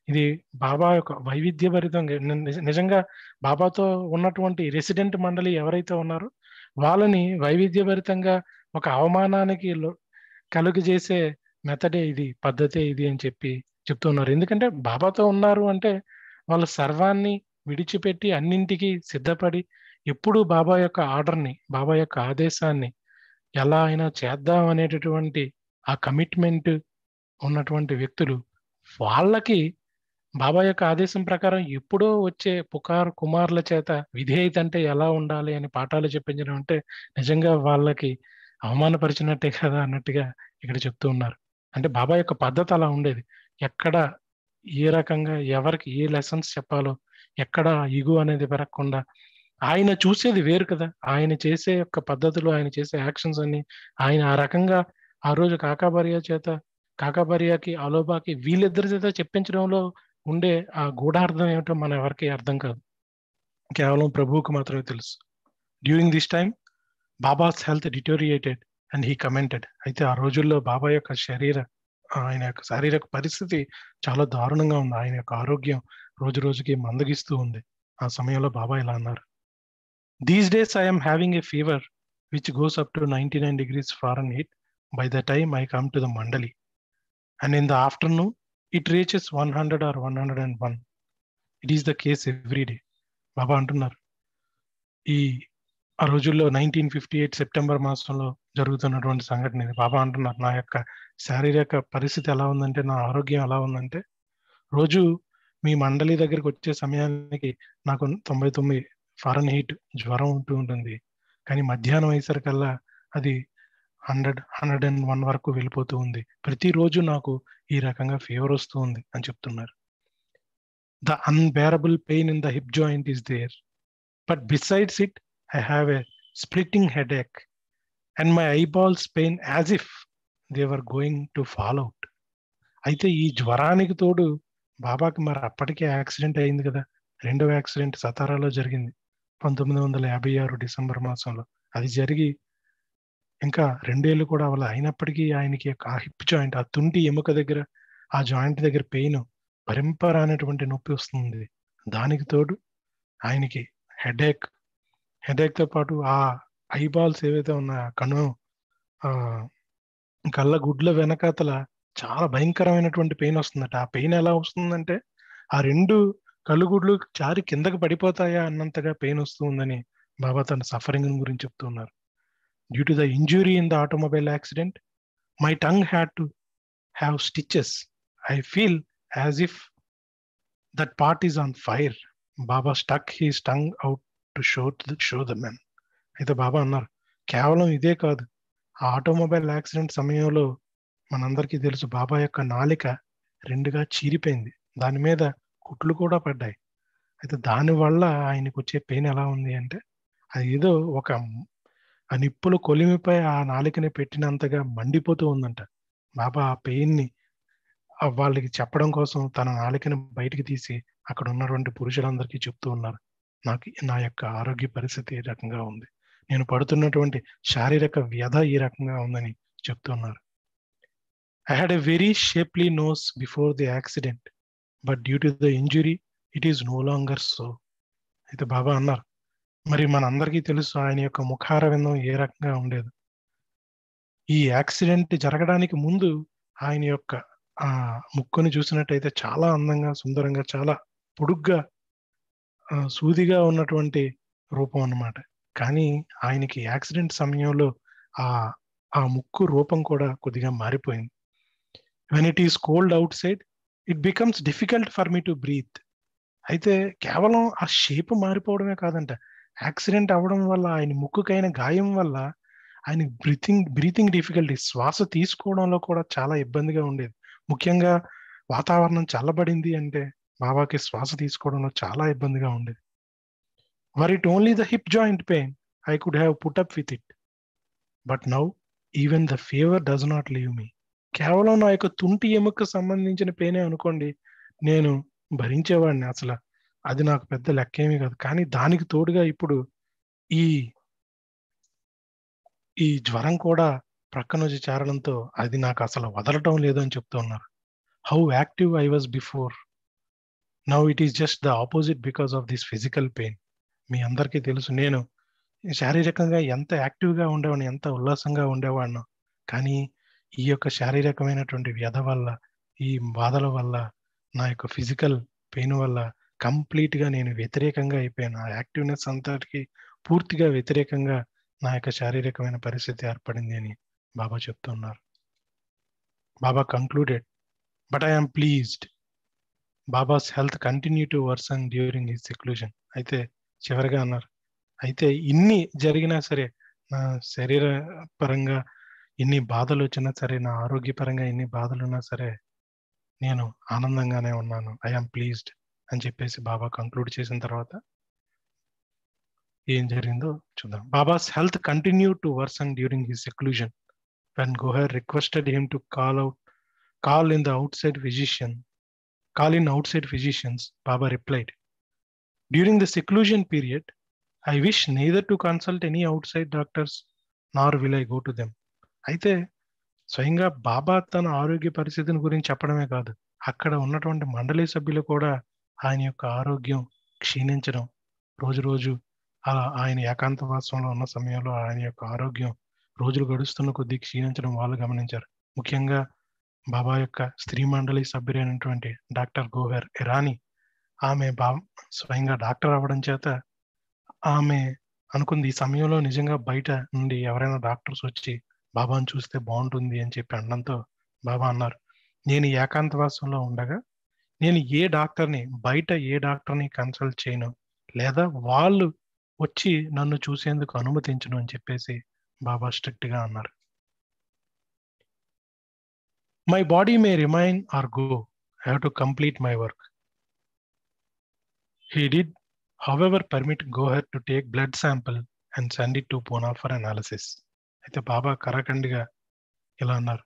ఇది బాబా యొక్క వైవిధ్యభరితంగా నిజంగా బాబాతో ఉన్నటువంటి రెసిడెంట్ మండలి ఎవరైతే ఉన్నారో వాళ్ళని వైవిధ్యభరితంగా ఒక అవమానానికి కలుగు చేసే మెథడే ఇది, పద్ధతే ఇది అని చెప్పి చెప్తున్నారు. ఎందుకంటే బాబాతో ఉన్నారు అంటే వాళ్ళు సర్వాన్ని విడిచిపెట్టి అన్నింటికి సిద్ధపడి ఎప్పుడు బాబా యొక్క ఆర్డర్ని, బాబా యొక్క ఆదేశాన్ని ఎలా అయినా చేద్దాం అనేటటువంటి ఆ కమిట్మెంట్ ఉన్నటువంటి వ్యక్తులు. వాళ్ళకి బాబా యొక్క ఆదేశం ప్రకారం ఎప్పుడో వచ్చే పుకారు కుమారుల చేత విధేయత అంటే ఎలా ఉండాలి అని పాఠాలు చెప్పించడం అంటే నిజంగా వాళ్ళకి అవమానపరిచినట్టే కదా అన్నట్టుగా ఇక్కడ చెప్తూ ఉన్నారు. అంటే బాబా యొక్క పద్ధతి అలా ఉండేది. ఎక్కడ ఏ రకంగా ఎవరికి ఏ లెసన్స్ చెప్పాలో, ఎక్కడ ఇగు అనేది పెరగకుండా ఆయన చూసేది వేరు కదా. ఆయన చేసే యొక్క పద్ధతులు, ఆయన చేసే యాక్షన్స్ అన్ని ఆయన ఆ రకంగా ఆ రోజు కాకాబరియకి అలోబాకి వీళ్ళిద్దరి చేత చెప్పించడంలో ఉండే ఆ గూఢార్థం ఏమిటో మన ఎవరికి అర్థం కాదు, కేవలం ప్రభువుకు మాత్రమే తెలుసు. During this time Baba's health deteriorated and he commented. అయితే ఆ రోజుల్లో బాబా యొక్క ఆయన యొక్క శారీరక పరిస్థితి చాలా దారుణంగా ఉంది. ఆయన యొక్క ఆరోగ్యం రోజు రోజుకి మందగిస్తూ ఉంది. ఆ సమయంలో బాబా ఇలా అన్నారు, these days I'm having a fever which goes up to 99 degrees Fahrenheit by the time I come to the Mandali, and in the afternoon it reaches 100 or 101. It is the case every day. Baba అంటున్నారు, ఆ రోజుల్లో 1958 September మాసంలో జరుగుతున్నటువంటి సంఘటన ఇది. బాబా అంటున్నారు, నా యొక్క శారీరక పరిస్థితి ఎలా ఉందంటే, నా ఆరోగ్యం ఎలా ఉందంటే, రోజు మీ మండలి దగ్గరికి వచ్చే సమయానికి నాకు 99 ఫారెన్హీట్ జ్వరం ఉంటూ ఉంటుంది. కానీ మధ్యాహ్నం అయ్యేసరికల్లా అది 101 వరకు వెళ్ళిపోతూ ఉంది. ప్రతిరోజు నాకు ఈ రకంగా ఫీవర్ వస్తూ ఉంది అని చెప్తున్నారు. The unbearable pain in the hip joint is there, but besides it I have a splitting headache and my eyeballs pain as if they were going to fall out. అయితే ఈ జ్వరానికి తోడు బాబాకి మరి అప్పటికే యాక్సిడెంట్ అయింది కదా. రెండవ యాక్సిడెంట్ సతారాలో జరిగింది 1956 డిసెంబర్ మాసంలో. అది జరిగి ఇంకా 2 ఏళ్ళు కూడా అవ్వాలి. అయినప్పటికీ ఆయనకి ఆ హిప్ జాయింట్, ఆ తుంటి ఎముక దగ్గర, ఆ జాయింట్ దగ్గర పెయిన్, భరింపరానటువంటి నొప్పి వస్తుంది. దానికి తోడు ఆయనకి హెడేక్ తో పాటు ఆ ఐబాల్స్ ఏవైతే ఉన్నాయో కళ్ళ గుడ్ల వెనకాతల చాలా భయంకరమైనటువంటి పెయిన్ వస్తుందట. ఆ పెయిన్ ఎలా వస్తుందంటే ఆ 2 కళ్ళుగుడ్లు చారి కిందకి పడిపోతాయా అన్నంతగా పెయిన్ వస్తుందని బాబా తన సఫరింగ్ గురించి చెప్తున్నారు. Due to the injury in the automobile accident my tongue had to have stitches. I feel as if that part is on fire. Baba stuck his tongue out to show the men. అయితే బాబా అన్నారు, కేవలం ఇదే కాదు, ఆ automobile accident సమయంలో మనందరికీ తెలుసు బాబా యొక్క నాలిక 2గా చీరిపోయింది, దాని మీద కుట్లు కూడా పడ్డాయి. అయితే దానివల్ల ఆయనకు వచ్చే పెయిన్ ఎలా ఉంది అంటే, అది ఏదో ఆ నిప్పులు కొలిమిపై ఆ నాలికని పెట్టినంతగా మండిపోతూ ఉందంట. బాబా ఆ పెయిన్ని వాళ్ళకి చెప్పడం కోసం తన నాలికని బయటికి తీసి అక్కడ ఉన్నటువంటి పురుషులందరికీ చెప్తూ ఉన్నారు, నా యొక్క ఆరోగ్య పరిస్థితి ఈ రకంగా ఉంది, నేను పడుతున్నటువంటి శారీరక వ్యధ ఈ రకంగా ఉందని చెప్తున్నారు. I had a very shapely nose before the accident, but due to the injury it is no longer so. అయితే బాబా అన్నారు, మరి మనందరికీ తెలుసు ఆయన యొక్క ముఖార విందం ఏ రకంగా ఉండేది. ఈ యాక్సిడెంట్ జరగడానికి ముందు ఆయన యొక్క ఆ ముక్కుని చూసినట్టయితే చాలా అందంగా, సుందరంగా, చాలా పొడుగ్గా, సూదిగా ఉన్నటువంటి రూపం అన్నమాట. కానీ ఆయనకి యాక్సిడెంట్ సమయంలో ఆ ముక్కు రూపం కూడా కొద్దిగా మారిపోయింది. When it is cold outside it becomes difficult for me to breathe. అయితే కేవలం ఆ షేప్ మారిపోవడమే కాదంట, యాక్సిడెంట్ అవ్వడం వల్ల ఆయన ముక్కుకైన గాయం వల్ల ఆయన బ్రీతింగ్ డిఫికల్టీ, శ్వాస తీసుకోవడంలో కూడా చాలా ఇబ్బందిగా ఉండేది. ముఖ్యంగా వాతావరణం చల్లబడింది అంటే బాబాకి శ్వాస తీసుకోవడంలో చాలా ఇబ్బందిగా ఉండేది. Were it only the hip joint pain I could have put up with it, but now even the fever does not leave me. కేవలం నా యొక్క తుంటి ఎముకకు సంబంధించిన పెయినే అనుకోండి, నేను భరించేవాడిని, అసలు అది నాకు పెద్ద లెక్కేమీ కాదు. కానీ దానికి తోడుగా ఇప్పుడు ఈ జ్వరం కూడా ప్రక్కన వచ్చి చేరడంతో అది నాకు అసలు వదలటం లేదు అని చెప్తూ ఉన్నారు. How active I was before now it is just the opposite because of this physical pain. మీ అందరికీ తెలుసు, నేను శారీరకంగా ఎంత యాక్టివ్గా ఉండేవాడిని, ఎంత ఉల్లాసంగా ఉండేవాడిను. కానీ ఈ యొక్క శారీరకమైనటువంటి వ్యధ వల్ల, ఈ బాధల వల్ల, నా యొక్క ఫిజికల్ పెయిన్ వల్ల కంప్లీట్గా నేను వ్యతిరేకంగా అయిపోయాను. ఆ యాక్టివ్నెస్ అంతటికి పూర్తిగా వ్యతిరేకంగా నా యొక్క శారీరకమైన పరిస్థితి ఏర్పడింది అని బాబా చెప్తున్నారు. Baba concluded, but I am pleased Baba's health continue to worsen during his seclusion. అయితే చివరిగా అన్నారు, అయితే ఇన్ని జరిగినా సరే, నా శరీర పరంగా ఎన్ని బాధలు వచ్చినా సరే, నా ఆరోగ్యపరంగా ఎన్ని బాధలు ఉన్నా సరే, నేను ఆనందంగానే ఉన్నాను, ఐఆమ్ ప్లీజ్డ్ అని చెప్పేసి బాబా కంక్లూడ్ చేసిన తర్వాత ఏం జరిగిందో చూద్దాం. Baba's health continue to worsen during his seclusion when Goher requested him to call in outside physicians. Baba replied, during the seclusion period, I wish neither to consult any outside doctors nor will I go to them. అయితే స్వయంగా బాబా తన ఆరోగ్య పరిస్థితిని గురించి చెప్పడమే కాదు, అక్కడ ఉన్నటువంటి మండలి సభ్యులు కూడా ఆయన యొక్క ఆరోగ్యం క్షీణించడం, రోజు రోజు అలా ఆయన ఏకాంతవాసంలో ఉన్న సమయంలో ఆయన యొక్క ఆరోగ్యం రోజులు గడుస్తున్న కొద్దీ క్షీణించడం వాళ్ళు గమనించారు. ముఖ్యంగా బాబా యొక్క స్త్రీ మండలి సభ్యురైనటువంటి డాక్టర్ గోహెర్ ఇరానీ, ఆమె స్వయంగా డాక్టర్ అవ్వడం చేత ఆమె అనుకుంది, ఈ సమయంలో నిజంగా బయట నుండి ఎవరైనా డాక్టర్స్ వచ్చి బాబాను చూస్తే బాగుంటుంది అని చెప్పి అనడంతో బాబా అన్నారు, నేను ఏకాంతవాసంలో ఉండగా నేను బయట ఏ డాక్టర్ని కన్సల్ట్ చేయను, లేదా వాళ్ళు వచ్చి నన్ను చూసేందుకు అనుమతించను అని చెప్పేసి బాబా స్ట్రిక్ట్ గా అన్నారు. My body may remain or go, I have to complete my work. He did however permit Goher to take blood sample and send it to Pune for analysis. అయితే బాబా కరాఖండిగా ఇలా అన్నారు,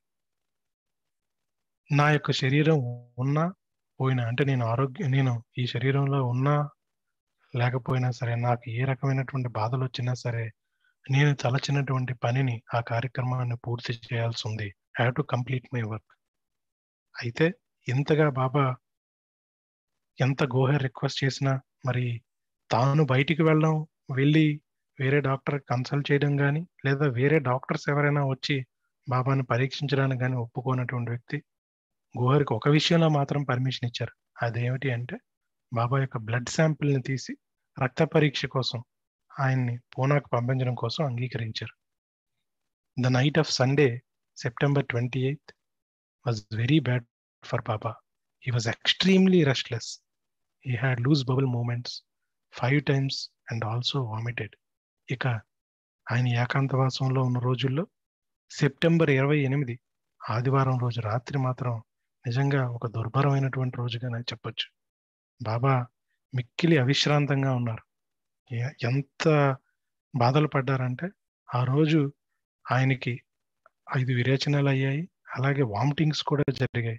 నా యొక్క శరీరం ఉన్నా పోయినా, అంటే నేను ఈ శరీరంలో ఉన్నా లేకపోయినా సరే, నాకు ఏ రకమైనటువంటి బాధలు వచ్చినా సరే, నేను తలచినటువంటి పనిని, ఆ కార్యక్రమాన్ని పూర్తి చేయాల్సి ఉంది. I have to complete my work. అయితే ఇంతగా బాబా ఎంత గోహెర్ రిక్వెస్ట్ చేసినా, మరి తాను బయటికి వెళ్ళి వేరే డాక్టర్ కన్సల్ట్ చేయడం కానీ, లేదా వేరే డాక్టర్స్ ఎవరైనా వచ్చి బాబాని పరీక్షించడానికి కానీ ఒప్పుకోనటువంటి వ్యక్తి గోహెర్కి ఒక విషయంలో మాత్రం పర్మిషన్ ఇచ్చారు. అదేమిటి అంటే, బాబా యొక్క బ్లడ్ శాంపిల్ని తీసి రక్త పరీక్ష కోసం ఆయన్ని పూనాకు పంపించడం కోసం అంగీకరించారు. The night of Sunday September 28th was very bad for Baba. He was extremely restless. He had loose bowel movements 5 times and also vomited. ఇక ఆయన ఏకాంతవాసంలో ఉన్న రోజుల్లో సెప్టెంబర్ 28 ఆదివారం రోజు రాత్రి మాత్రం నిజంగా ఒక దుర్భరమైనటువంటి రోజుగానే చెప్పొచ్చు. బాబా మిక్కిలి అవిశ్రాంతంగా ఉన్నారు. ఎంత బాధలు పడ్డారంటే, ఆ రోజు ఆయనకి 5 విరేచనాలు అయ్యాయి, అలాగే వామిటింగ్స్ కూడా జరిగాయి.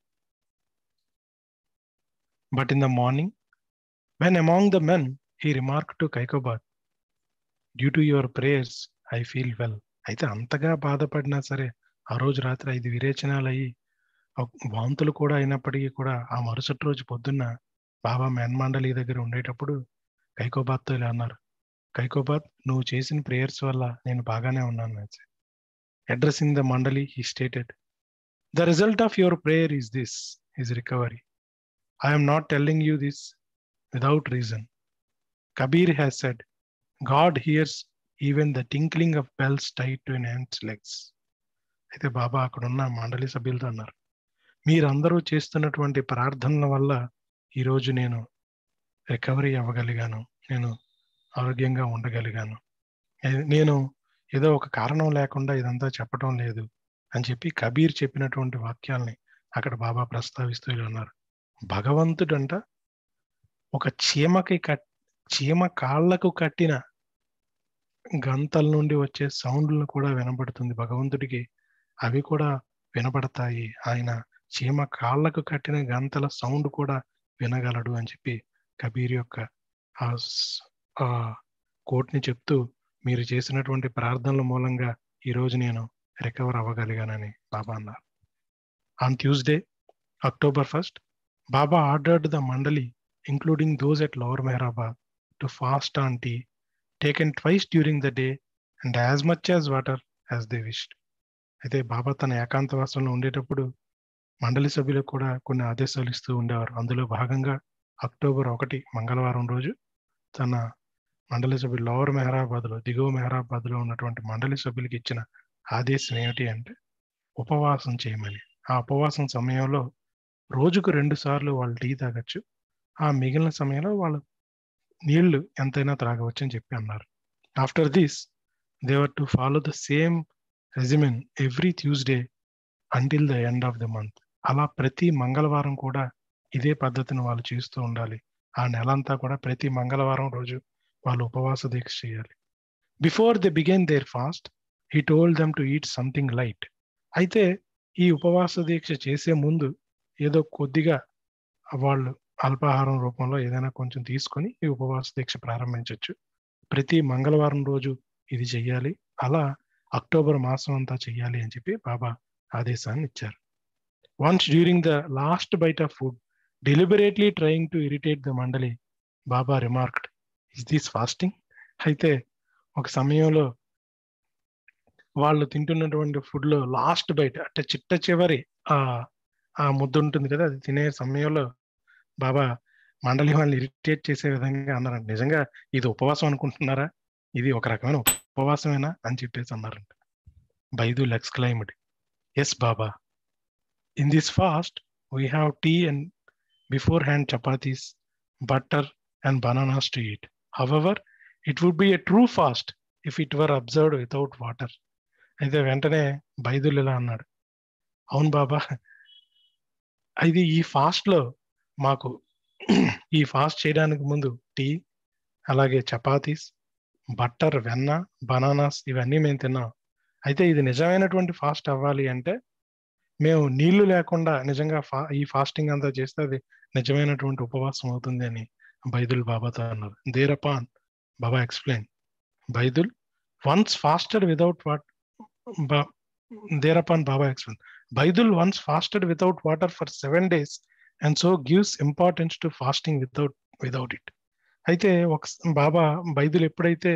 But in the morning when among the men he remark to Kaikobad, due to your prayers I feel well. అయితే అంతగా బాధపడినా సరే, ఆ రోజు రాత్రి 5 విరేచనాలు అయ్యి వాంతులు కూడా అయినప్పటికీ కూడా ఆ మరుసటి రోజు పొద్దున్న బాబా మెన్మండలి దగ్గర ఉండేటప్పుడు కైకోబాద్తో ఇలా అన్నారు, కైకోబాద్, నువ్వు చేసిన ప్రేయర్స్ వల్ల నేను బాగానే ఉన్నాను. Addressing the Mandali, he stated, the result of your prayer is this, his recovery. I am not telling you this without reason. Kabir has said, God hears even the tinkling of bells tied to an ant's legs. అయితే బాబా అక్కడున్న మండలి సభ్యులతో అన్నారు, మీరందరూ చేస్తున్నటువంటి ప్రార్థనల వల్ల ఈరోజు నేను రికవరీ అవ్వగలిగాను, నేను ఆరోగ్యంగా ఉండగలిగాను. నేను ఏదో ఒక కారణం లేకుండా ఇదంతా చెప్పటం లేదు అని చెప్పి కబీర్ చెప్పినటువంటి వాక్యాల్ని అక్కడ బాబా ప్రస్తావిస్తూ ఇలా ఉన్నారు, భగవంతుడంట ఒక చీమ కాళ్లకు కట్టిన గంతల నుండి వచ్చే సౌండ్లను కూడా వినబడుతుంది భగవంతుడికి, అవి కూడా వినబడతాయి, ఆయన చీమ కాళ్లకు కట్టిన గంతల సౌండ్ కూడా వినగలడు అని చెప్పి కబీర్ యొక్క ఆ కోట్ని చెప్తూ, మీరు చేసినటువంటి ప్రార్థనల మూలంగా ఈరోజు నేను రికవర్ అవ్వగలిగానని బాబా అన్నారు. On Tuesday October 1st, Baba ordered the Mandali including those at Lower Mehrabad, to fast on tea, taken twice during the day, and as much as water as they wished. అయితే బాబా తన ఏకాంతవాసంలో ఉండేటప్పుడు మండలి సభ్యులకు కూడా కొన్ని ఆదేశాలు ఇస్తూ ఉండేవారు. అందులో భాగంగా అక్టోబర్ 1 మంగళవారం రోజు తన మండలి సభ్యులు లోవర్ మెహరాబాద్లో, దిగువ మెహరాబాద్లో ఉన్నటువంటి మండలి సభ్యులకి ఇచ్చిన ఆదేశం ఏమిటి అంటే ఉపవాసం చేయమని. ఆ ఉపవాసం సమయంలో రోజుకు 2 సార్లు వాళ్ళు టీ తాగొచ్చు, ఆ మిగిలిన సమయంలో వాళ్ళు నీళ్లు ఎంతైనా త్రాగవచ్చు అని చెప్పి అన్నారు. After this they were to follow the same regimen every Tuesday until the end of the month. అలా ప్రతి మంగళవారం కూడా ఇదే పద్ధతిని వాళ్ళు చేస్తూ ఉండాలి. ఆ నెలంతా కూడా ప్రతి మంగళవారం రోజు వాళ్ళు ఉపవాస దీక్ష చేయాలి. Before they began their fast he told them to eat something light. అయితే ఈ ఉపవాస దీక్ష చేసే ముందు ఏదో కొద్దిగా వాళ్ళు అల్పాహారం రూపంలో ఏదైనా కొంచెం తీసుకొని ఈ ఉపవాస దీక్ష ప్రారంభించవచ్చు. ప్రతి మంగళవారం రోజు ఇది చెయ్యాలి. అలా అక్టోబర్ మాసం అంతా చెయ్యాలి అని చెప్పి బాబా ఆదేశాన్ని ఇచ్చారు. Once during the last bite of food deliberately trying to irritate the mandali, Baba remarked, is this fasting? అయితే ఒక సమయంలో వాళ్ళు తింటున్నటువంటి ఫుడ్ లో లాస్ట్ బైట్ అంటే చిట్ట చివరి ఆ ముద్ద ఉంటుంది కదా, అది తినే సమయంలో బాబా మండలి వాళ్ళని ఇరిటేట్ చేసే విధంగా అన్నారంట. నిజంగా ఇది ఉపవాసం అనుకుంటున్నారా? ఇది ఒక రకమైన ఉపవాసమేనా అని చెప్పేసి అన్నారంట. Baidul exclaimed, yes Baba, in this fast we have tea and beforehand chapatis, butter and bananas to eat. However it would be a true fast if it were observed without water. అయితే వెంటనే బైదుల్ ఇలా అన్నాడు, అవును బాబా, ఇది ఈ ఫాస్ట్ లో మాకు ఈ ఫాస్ట్ చేయడానికి ముందు టీ, అలాగే చపాతీస్, బట్టర్, వెన్న, బనానాస్ ఇవన్నీ మేము తిన్నాం. అయితే ఇది నిజమైనటువంటి ఫాస్ట్ అవ్వాలి అంటే మేము నీళ్లు లేకుండా నిజంగా ఈ ఫాస్టింగ్ అంతా చేస్తే అది నిజమైనటువంటి ఉపవాసం అవుతుంది అని బైదుల్ బాబాతో అన్నారు. Thereupon Baba explain, Baidul once fasted without water thereupon Baba explained, Baidul once fasted without water for 7 days and so gives importance to fasting without it. అయితే బాబా బైదుల్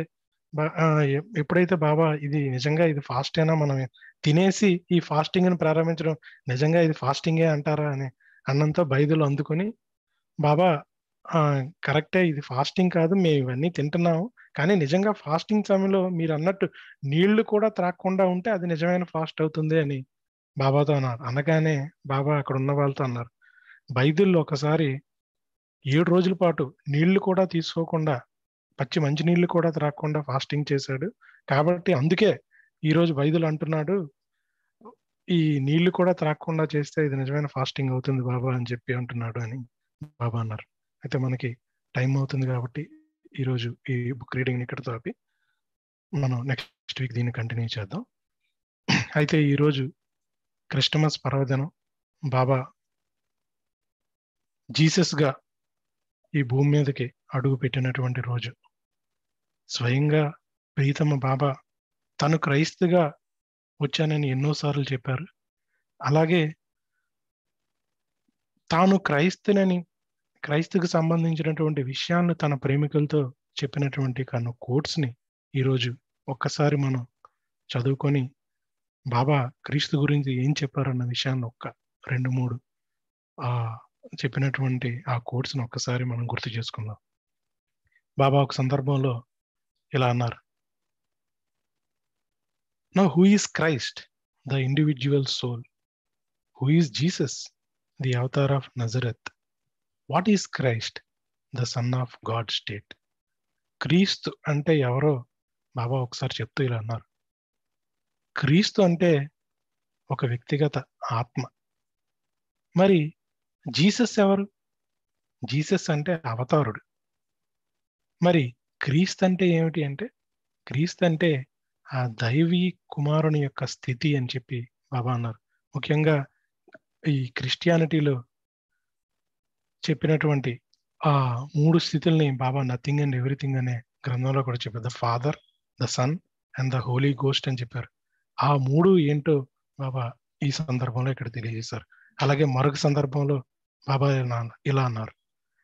ఎప్పుడైతే బాబా ఇది నిజంగా ఇది ఫాస్ట్ అయినా మనం తినేసి ఈ ఫాస్టింగ్ ని ప్రారంభించడం నిజంగా ఇది ఫాస్టింగే అంటారా అని అన్నంత బైదుల్ అందుకొని, బాబా కరెక్టే, ఇది ఫాస్టింగ్ కాదు, మేము ఇవన్నీ తింటున్నాము, కానీ నిజంగా ఫాస్టింగ్ సమయంలో మీరు అన్నట్టు నీళ్లు కూడా త్రాగకుండా ఉంటే అది నిజమైన ఫాస్ట్ అవుతుంది అని బాబాతో అన్నారు. అనగానే బాబా అక్కడ ఉన్న వాళ్ళతో అన్నారు, బైదుల్ ఒకసారి 7 రోజుల పాటు నీళ్లు కూడా తీసుకోకుండా, మంచి నీళ్లు కూడా త్రాగకుండా ఫాస్టింగ్ చేశాడు, కాబట్టి అందుకే ఈరోజు బైదుల్ అంటున్నాడు ఈ నీళ్లు కూడా త్రాగకుండా చేస్తే ఇది నిజమైన ఫాస్టింగ్ అవుతుంది బాబా అని చెప్పి అంటున్నాడు అని బాబా అన్నారు. అయితే మనకి టైం అవుతుంది కాబట్టి ఈరోజు ఈ బుక్ రీడింగ్ ఇక్కడితో ఆపి మనం నెక్స్ట్ వీక్ దీన్ని కంటిన్యూ చేద్దాం. అయితే ఈరోజు క్రిస్టమస్ పర్వదినం, బాబా జీసస్గా ఈ భూమి మీదకి అడుగు పెట్టినటువంటి రోజు. స్వయంగా ప్రీతమ బాబా తను క్రైస్తుగా వచ్చానని ఎన్నోసార్లు చెప్పారు. అలాగే తాను క్రైస్తుకు సంబంధించినటువంటి విషయాలను తన ప్రేమికులతో చెప్పినటువంటి కొన్ని కోట్స్ని ఈరోజు ఒక్కసారి మనం చదువుకొని బాబా క్రీస్తు గురించి ఏం చెప్పారన్న విషయాన్ని 2-3 చెప్పినటువంటి ఆ కోట్స్ని ఒక్కసారి మనం గుర్తు చేసుకుందాం. బాబా ఒక సందర్భంలో ఇలా అన్నారు, now who is Christ the individual soul, who is Jesus the avatar of Nazareth, what is Christ the son of God state. క్రీస్తు అంటే ఎవరో బాబా ఒకసారి చెప్తూ ఇలా అన్నారు, క్రీస్తు అంటే ఒక వ్యక్తిగత ఆత్మ. మరి జీసస్ ఎవరు? జీసస్ అంటే అవతారుడు. మరి క్రీస్తు అంటే ఏమిటి అంటే, క్రీస్తు అంటే ఆ దైవీ కుమారుని యొక్క స్థితి అని చెప్పి బాబా అన్నారు. ముఖ్యంగా ఈ క్రిస్టియానిటీలో చెప్పినటువంటి ఆ 3 స్థితుల్ని బాబా నథింగ్ అండ్ ఎవ్రీథింగ్ అనే గ్రంథంలో కూడా చెప్పారు. The Father, the Son and the Holy Ghost అని చెప్పారు. ఆ 3 ఏంటో బాబా ఈ సందర్భంలో ఇక్కడ తెలియజేశారు. అలాగే మరొక సందర్భంలో బాబా ఇలా అన్నారు,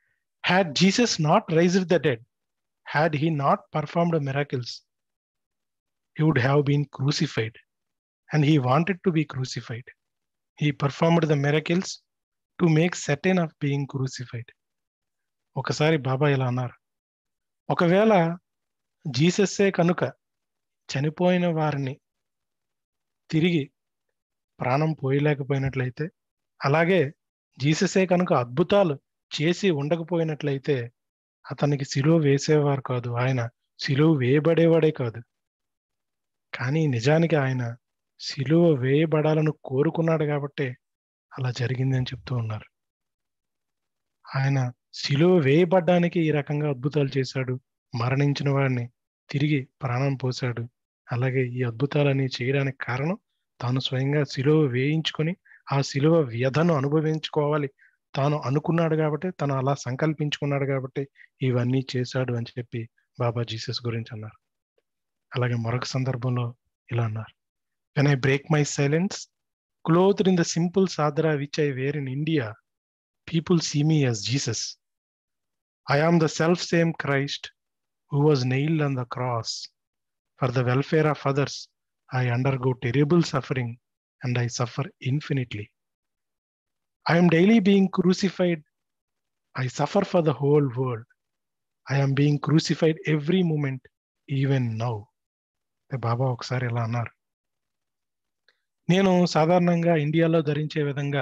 Had Jesus not raised the dead, had he not performed miracles, he would have been crucified. And he wanted to be crucified. He performed the miracles to make certain of being crucified. ఒకసారి బాబా ఇలా అన్నారు, ఒకవేళ జీసస్సే కనుక చనిపోయిన వారిని తిరిగి ప్రాణం పోయలేకపోయినట్లయితే, అలాగే జీససే కనుక అద్భుతాలు చేసి ఉండకపోయినట్లయితే అతనికి సిలువ వేసేవారు కాదు, ఆయన సిలువ వేయబడేవాడే కాదు. కానీ నిజానికి ఆయన సిలువ వేయబడాలని కోరుకున్నాడు కాబట్టి అలా జరిగింది అని చెప్తూ ఉన్నారు. ఆయన సిలువ వేయబడ్డానికి ఈ రకంగా అద్భుతాలు చేశాడు, మరణించిన వాడిని తిరిగి ప్రాణం పోశాడు. అలాగే ఈ అద్భుతాలన్నీ చేయడానికి కారణం తాను స్వయంగా సిలువ వేయించుకొని ఆ సిలువ వ్యధను అనుభవించుకోవాలి తాను అనుకున్నాడు కాబట్టి, తను అలా సంకల్పించుకున్నాడు కాబట్టి ఇవన్నీ చేశాడు అని చెప్పి బాబా జీసస్ గురించి అన్నారు. అలాగే మరొక సందర్భంలో ఇలా అన్నారు, when I break my silence clothed in the simple sadra which I wear in India, people see me as Jesus. I am the self same Christ who was nailed on the cross. For the welfare of others I undergo terrible suffering and I suffer infinitely. I am daily being crucified. I suffer for the whole world. I am being crucified every moment, even now. Baba ఒకసారి ఇలా అన్నారు, నేను సాధారణంగా ఇండియాలో ధరించే విధంగా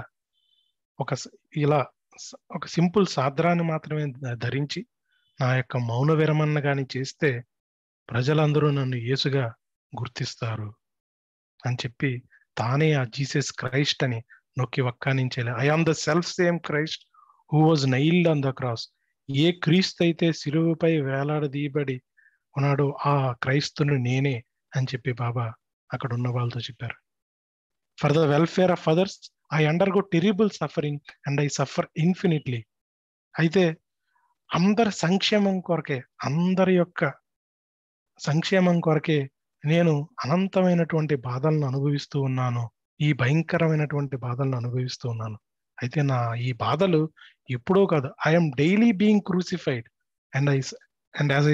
ఒక simple సాద్రాన్ని మాత్రమే ధరించి నా యొక్క మౌన విరమణ కానీ చేస్తే ప్రజలందరూ నన్ను యేసుగా గుర్తిస్తారు అని చెప్పి తానే ఆ జీసస్ క్రైస్ట్ అని నొక్కి వక్కానించేలా, I am the self same Christ who was nailed on the cross. ఏ క్రీస్తు అయితే సిలువపై వేలాడదీయబడి ఉన్నాడో ఆ క్రైస్తును నేనే అని చెప్పి బాబా అక్కడ ఉన్న వాళ్ళతో చెప్పారు. For the welfare of others I undergo terrible suffering and I suffer infinitely. అయితే అందరి సంక్షేమం కొరకే, అందరి యొక్క సంక్షేమం కొరకే నేను అనంతమైనటువంటి బాధలను అనుభవిస్తూ ఉన్నాను, ఈ భయంకరమైనటువంటి బాధలను అనుభవిస్తూ ఉన్నాను. అయితే నా ఈ బాధలు ఎప్పుడో కాదు, I'm daily being crucified and as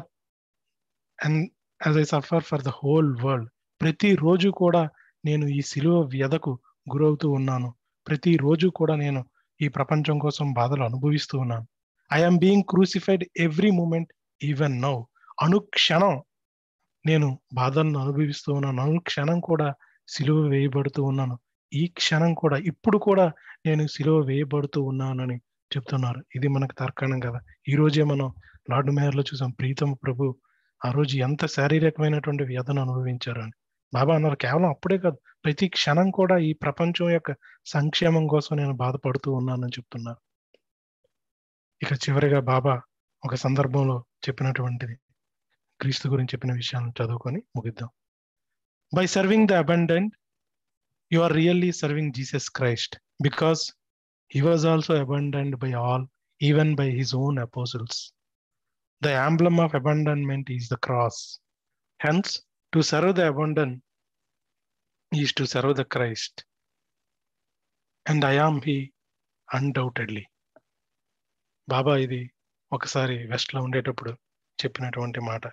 I suffer for the whole world. ప్రతిరోజు కూడా నేను ఈ సిలువ వ్యధకు గురవుతూ ఉన్నాను, ప్రతిరోజు కూడా నేను ఈ ప్రపంచం కోసం బాధలు అనుభవిస్తూ ఉన్నాను. I'm being crucified every moment even now. అనుక్షణం నేను బాధలను అనుభవిస్తూ ఉన్నాను, అనుక్షణం కూడా సిలువ వేయబడుతూ ఉన్నాను, ఈ క్షణం కూడా ఇప్పుడు కూడా నేను సిలువ వేయబడుతూ ఉన్నానని చెప్తున్నారు. ఇది మనకు తర్కాణం కదా. ఈ రోజే మనం లార్డ్ మేయర్లో చూసాం, ప్రీతమ ప్రభు ఆ రోజు ఎంత శారీరకమైనటువంటి వ్యధను అనుభవించారు అని. బాబా అన్నారు, కేవలం అప్పుడే కాదు, ప్రతి క్షణం కూడా ఈ ప్రపంచం యొక్క సంక్షేమం కోసం నేను బాధపడుతూ ఉన్నానని చెప్తున్నారు. ఇక చివరిగా బాబా ఒక సందర్భంలో చెప్పినటువంటిది, క్రీస్తు గురించి చెప్పిన విషయాలను చదువుకొని ముగిద్దాం. By serving the abandoned you are really serving Jesus Christ, because he was also abandoned by all, even by his own apostles. The emblem of abandonment is the cross. Hence, to serve the abundant is to serve the Christ. And I am he undoubtedly. Baba ఇది ఒకసారి వెస్ట్లో ఉండేటప్పుడు చెప్పినటువంటి మాట.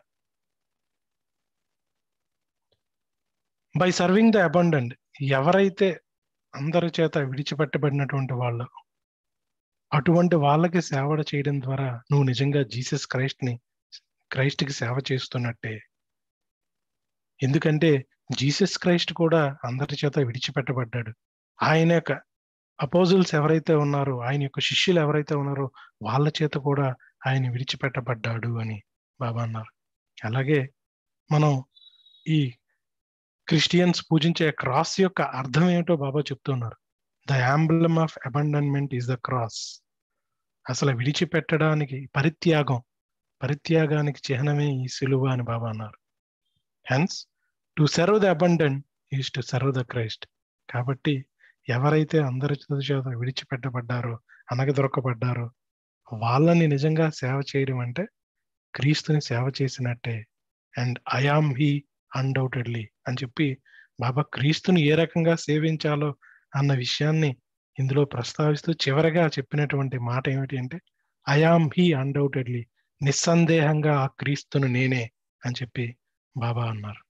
By serving the abundant, ఎవరైతే అందరి చేత విడిచిపెట్టబడినటువంటి వాళ్ళు, అటువంటి వాళ్ళకి సేవ చేయడం ద్వారా నువ్వు నిజంగా జీసస్ క్రైస్ట్కి సేవ చేస్తున్నట్టే. ఎందుకంటే జీసస్ క్రైస్ట్ కూడా అందరి చేత విడిచిపెట్టబడ్డాడు. ఆయన యొక్క అపోజిల్స్ ఎవరైతే ఉన్నారో, ఆయన యొక్క శిష్యులు ఎవరైతే ఉన్నారో వాళ్ళ చేత కూడా ఆయన విడిచిపెట్టబడ్డాడు అని బాబా అన్నారు. అలాగే మనం ఈ క్రిస్టియన్స్ పూజించే క్రాస్ యొక్క అర్థం ఏమిటో బాబా చెప్తున్నారు. The emblem of abandonment is the cross. అసలు విడిచిపెట్టడానికి పరిత్యాగానికి చిహ్నమే ఈ సిలువ అని బాబా అన్నారు. Hence to serve the abandoned is to serve the Christ. కాబట్టి ఎవరైతే అందరి చేత విడిచిపెట్టబడ్డారో, అనగదొరకబడ్డారో వాళ్ళని నిజంగా సేవ చేయడం అంటే క్రీస్తుని సేవ చేసినట్టే. And I am he undoubtedly అని చెప్పి బాబా క్రీస్తుని ఏ రకంగా సేవించాలో అన్న విషయాన్ని ఇందులో ప్రస్తావిస్తూ చివరగా చెప్పినటువంటి మాట ఏమిటి అంటే, ఐఆమ్ హీ అన్డౌటెడ్లీ, నిస్సందేహంగా ఆ క్రీస్తును నేనే అని చెప్పి బాబా అన్నారు.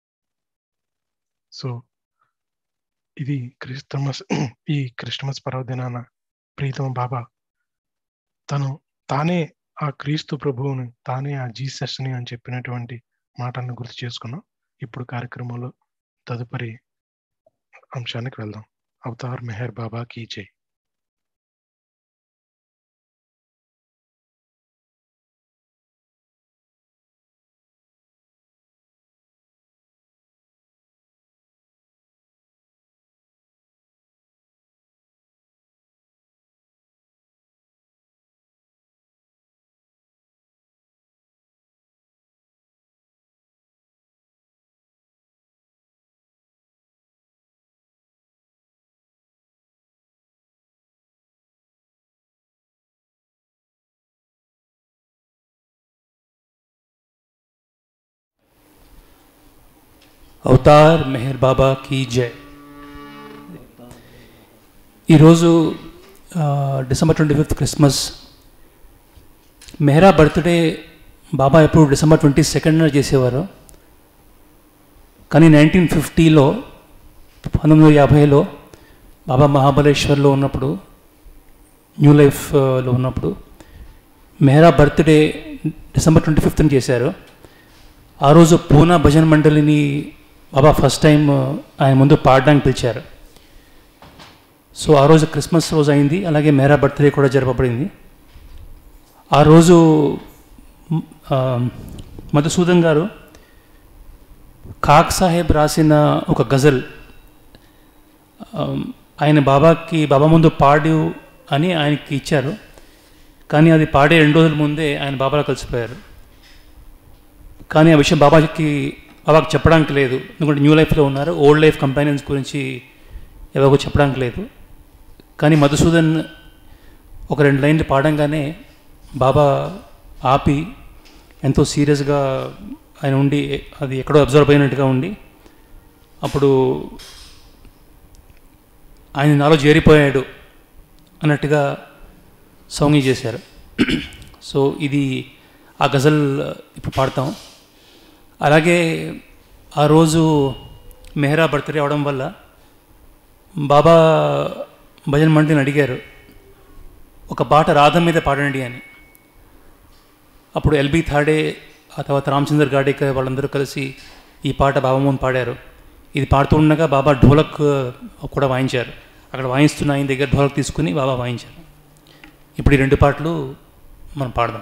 సో ఇది ఈ క్రిస్టమస్ పర్వదినాన ప్రీతమ బాబా తానే ఆ క్రీస్తు ప్రభువుని, తానే ఆ జీసస్ని అని చెప్పినటువంటి మాటలను గుర్తు చేసుకున్నాం. ఇప్పుడు కార్యక్రమంలో తదుపరి అంశానికి వెళ్దాం. అవతార్ మెహర్ బాబా కీ జై. అవతార్ మెహర్ బాబా కీ జై. ఈరోజు December 25 Christmas. Mehera birthday Baba ఎప్పుడు డిసెంబర్ 22 చేసేవారు. కానీ 1950లో 1950లో బాబా మహాబలేశ్వర్లో ఉన్నప్పుడు, న్యూ లైఫ్లో ఉన్నప్పుడు మెహరా బర్త్డే డిసెంబర్ 25 చేశారు. ఆ రోజు పూనా భజన్ మండలిని బాబా ఫస్ట్ టైం ఆయన ముందు పాడడానికి పిలిచారు. సో ఆ రోజు క్రిస్మస్ రోజు అయింది, అలాగే మెహరా బర్త్డే కూడా జరపబడింది. ఆ రోజు మధుసూదన్ గారు కాక్ సాహెబ్ రాసిన ఒక గజల్ ఆయన బాబా ముందు పాడు అని ఆయనకి ఇచ్చారు. కానీ అది పాడే 2 రోజుల ముందే ఆయన బాబాలో కలిసిపోయారు. కానీ ఆ విషయం బాబాకి చెప్పడానికి లేదు, ఎందుకంటే న్యూ లైఫ్లో ఉన్నారు. ఓల్డ్ లైఫ్ కంపానియన్స్ గురించి ఎవరికో చెప్పడానికి లేదు. కానీ మధుసూదన్ ఒక 2 లైన్లు పాడంగానే బాబా ఆపి ఎంతో సీరియస్గా ఆయన ఉండి, అది ఎక్కడో అబ్జర్వ్ అయినట్టుగా ఉండి, అప్పుడు ఆయన నాలో చేరిపోయాడు అన్నట్టుగా సౌంగ్ చేశారు. సో ఇది ఆ గజల్ ఇప్పుడు పాడతాం. అలాగే ఆ రోజు మెహరా బర్త్డే అవడం వల్ల బాబా భజన్ మండలిని అడిగారు ఒక పాట రాధం మీద పాడండి అని. అప్పుడు ఎల్బి థాడే, ఆ తర్వాత రామచంద్ర గాడేకర్ వాళ్ళందరూ కలిసి ఈ పాట బాబా ముందు పాడారు. ఇది పాడుతూ ఉండగా బాబా ఢోలక్ కూడా వాయించారు. అక్కడ వాయిస్తున్న ఆయన దగ్గర ఢోలక్ తీసుకుని బాబా వాయించారు. ఇప్పుడు ఈ 2 పాటలు మనం పాడదాం.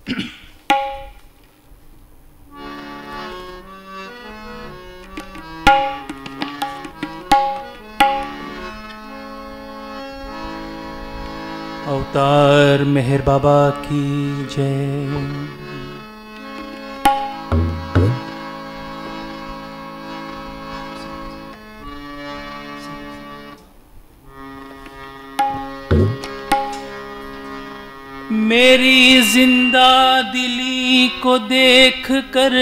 अवतार मेहर बाबा की जय. मेरी जिंदा दिली को देख कर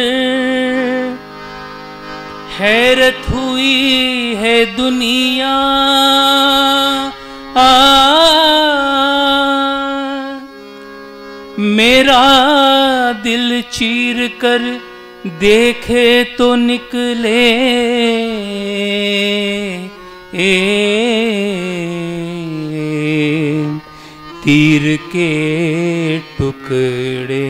हैरत हुई है दुनिया. मेरा दिल चीर कर देखे तो निकले तीर के टुकड़े.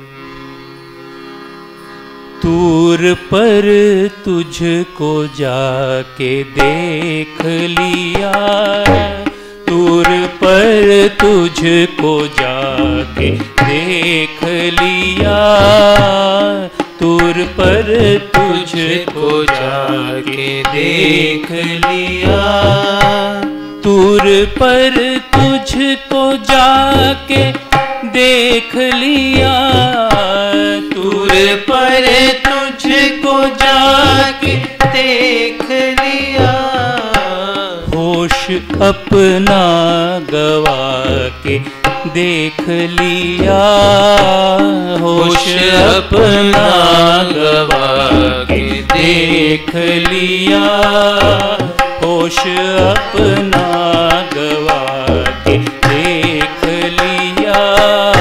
दूर पर तुझको जाके देख लिया, दूर पर तुझको जाके देख लिया, दूर पर तुझको जाके देख लिया, दूर पर तुझको जाके देख लिया, दूर पर तुझको जाके देख लिया. होश अपना गवा के देख लिया, होश अपना गवा के देख लिया, होश अपना गवा के देख लिया,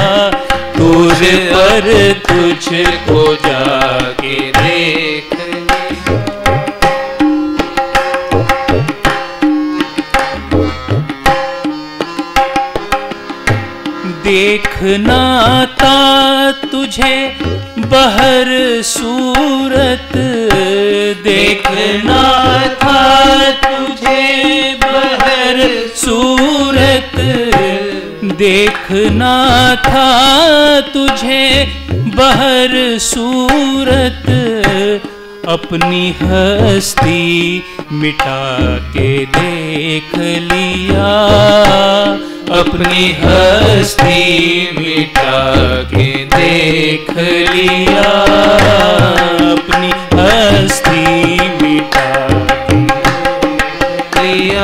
तुझको जाके देख देखना था तुझे बहर सूरत, देखना था तुझे बहर सूरत, देखना था तुझे बहर सूरत, अपनी हस्ती मिटा के देख लिया, अपनी हस्ती मिटा के देख लिया, अपनी हस्ती मिटा के लिया।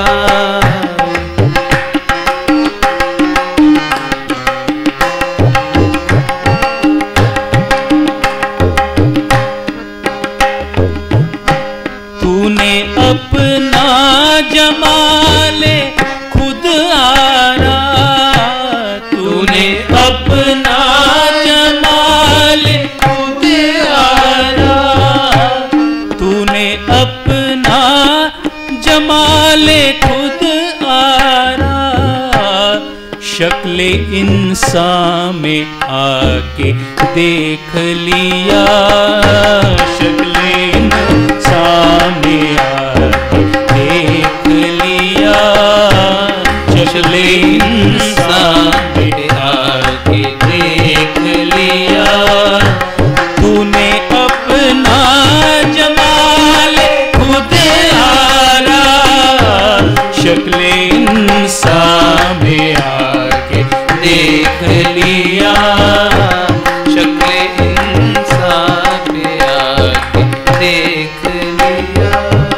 तूने अपना जमाले खुद आरा, तूने अपना जमाले खुद आरा, तूने अपना जमाले खुद आरा, शक्ले इंसान में आके देख लिया, शक्ले इंसान में आके देख लिया, शक्ले इंसान में आके देख लिया। तूने अपना जमाल खुद आरा, शक्ले इंसान में आके देख लिया, शक्ले इंसान में आके देख लिया।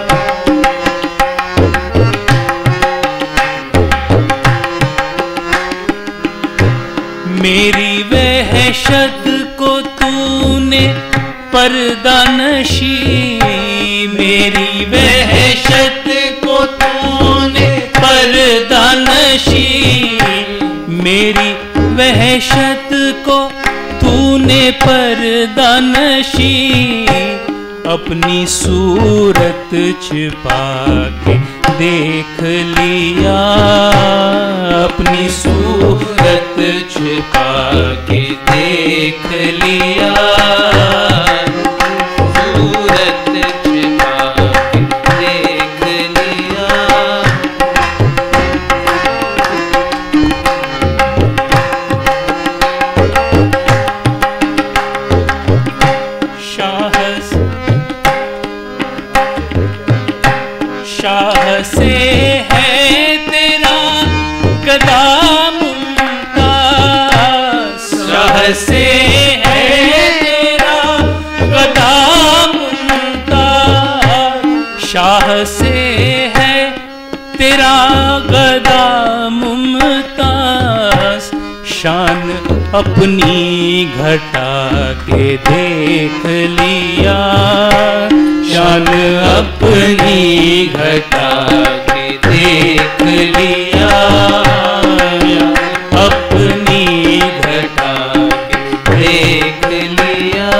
मेरी वहशत को तूने पर्दानशी, मेरी वहशत को तूने पर्दानशी, मेरी वहशत को तूने पर्दानशी, अपनी सूरत छिपा के देख लिया, अपनी सूरत छिपा के देख लिया, सूरत छिपा के देख लिया। शाह से है तेरा गदा मुमताज, शाह से है तेरा गदा मुमताज, शाह से है तेरा गदा मुमताज, शान अपनी घटा के देख लिया, शान अपनी घटा के देख लिया, अपनी घटा के देख लिया।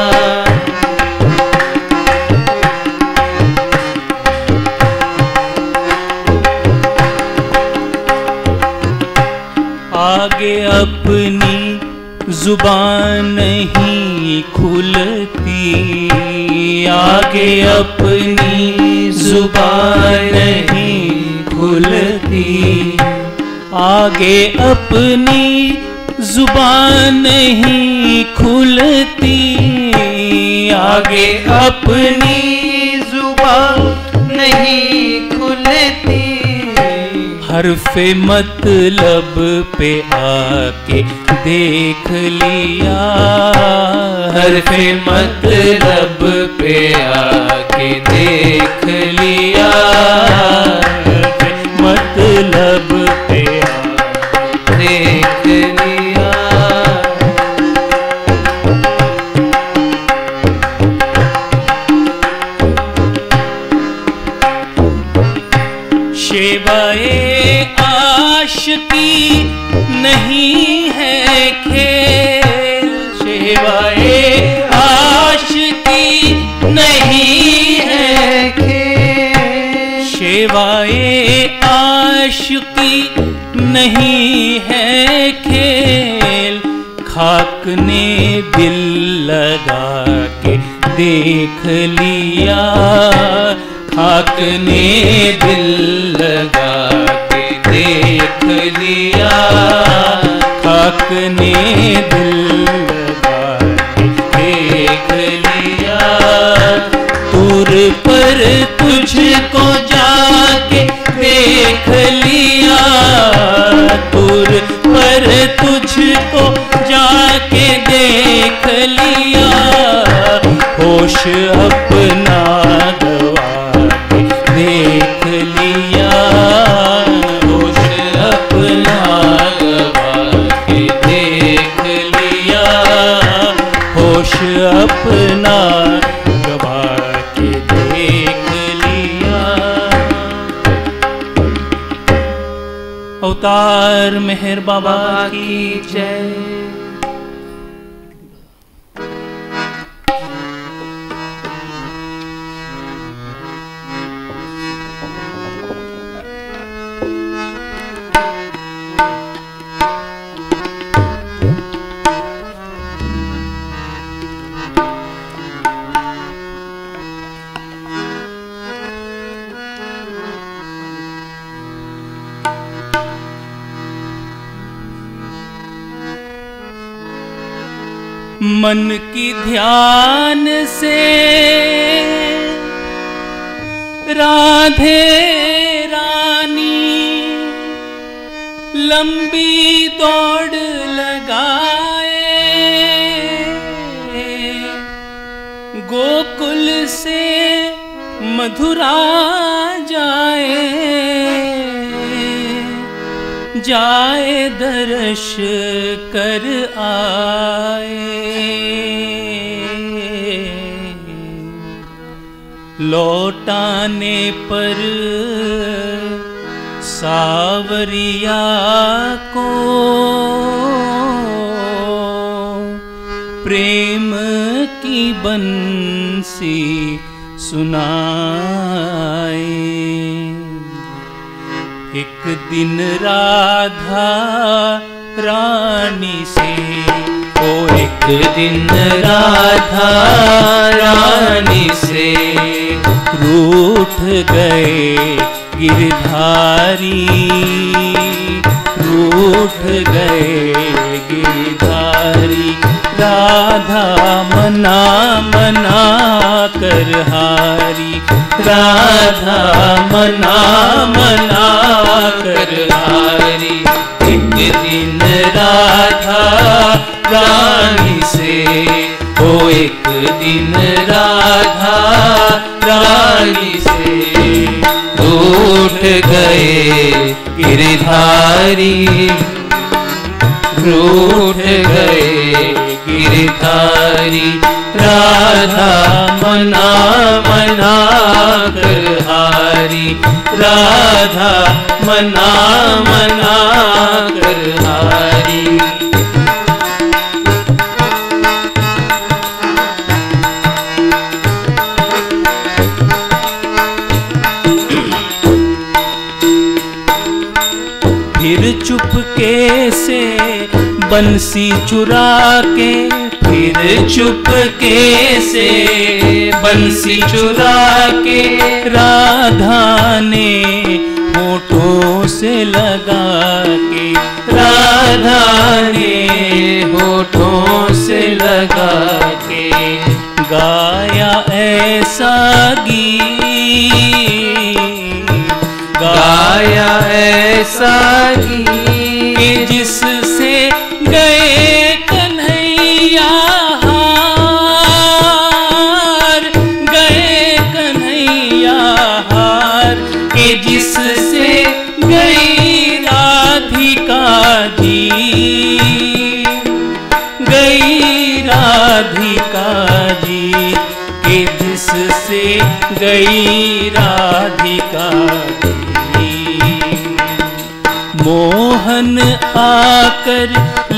आगे अपनी जुबान नहीं खुलती, आगे अपनी जुबान नहीं खुलती, आगे अपनी जुबान नहीं खुलती, आगे अपनी जुबान नहीं खुलती, हरफे मतलब पे आके देख लिया, हरफे मतलब पे आके देख लिया, हरफे मतलब पे आके देख लिया। शेवाए आशिकी नहीं है खेल, सेवाए आशिकी नहीं है खेल, सेवाए आशिकी नहीं है खेल, खाक ने दिल लगा के देख लिया, खाक ने दिल लगा के देख लिया, खाक ने दिल लगा के देख लिया, तुर पर तुझको जाके देख लिया, तुर पर तुझको जाके देख लिया, होश अपना गवा के देख लिया, होश अपना गवा के देख लिया, होश अपना गवा के देख लिया। अवतार मेहर बाबा की जय। मन की ध्यान से राधे रानी लंबी दौड़ लगाए, गोकुल से मथुरा जाए, जाए दर्श कर आए, लौटाने पर सावरिया को प्रेम की बंसी सुनाए। एक दिन राधा रानी से, ओ एक दिन राधा रानी से रूठ गए गिरधारी, रूठ गए गिरधारी, राधा मना मना कर हारी, राधा मना मना कर हारी। एक दिन राधा रानी से, ओ एक दिन राधा रानी से रूठ गए गिरधारी, रूठ गए गिरधारी, राधा मना मना कर हारी, राधा मना मना कर हारी। फिर चुपके से बंसी चुरा के, फिर चुपके से बंसी चुरा के राधा ने होठों से लगा के, राधा ने होठों से लगा के गाया ऐसा गीत, गाया ऐसा गीत जिससे गए कन्हैया हार, गए कन्हैया हार, के जिससे गई राधिका जी, गई राधिका जी, के जिससे गई राधिका जी। मोहन आकर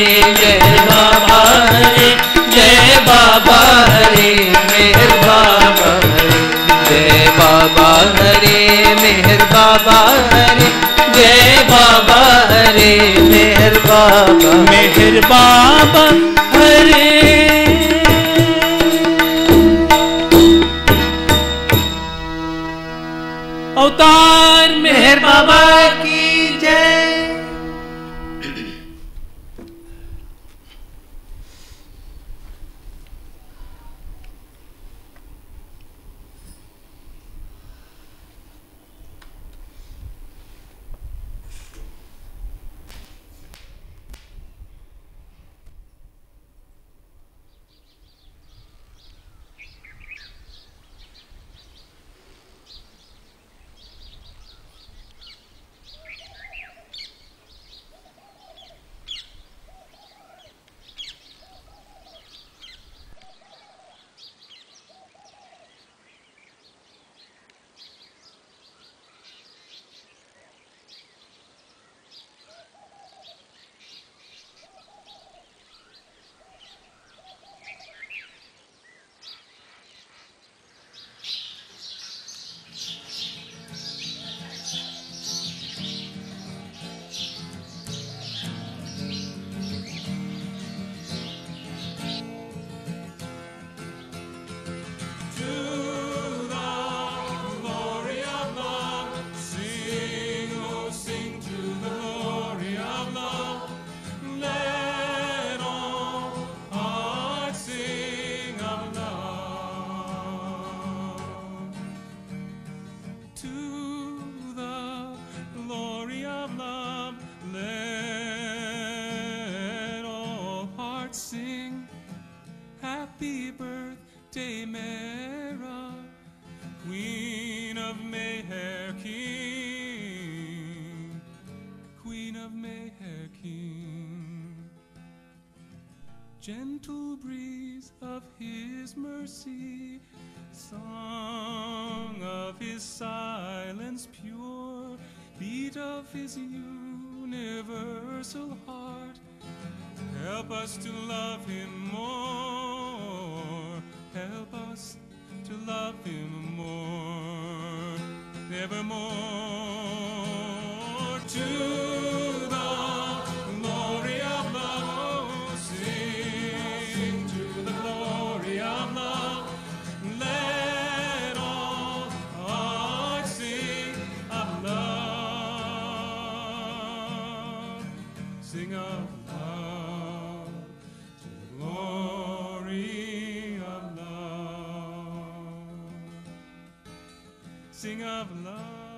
जय बाबा हरे, जय बाबा हरे, मेहर बाबा हरे, जय बाबा हरे, मेहर बाबा हरे, जय बाबा हरे, मेहर बाबा, मेहर बाबा हरे। अवतार मेहर बाबा की जय। Gentle breeze of his mercy, song of his silence pure, beat of his universal heart, help us to love him more, help us to love him more, evermore. To the glory of love, sing to the glory of love. Let all hearts sing of love, sing of love, to the glory of love, sing of love.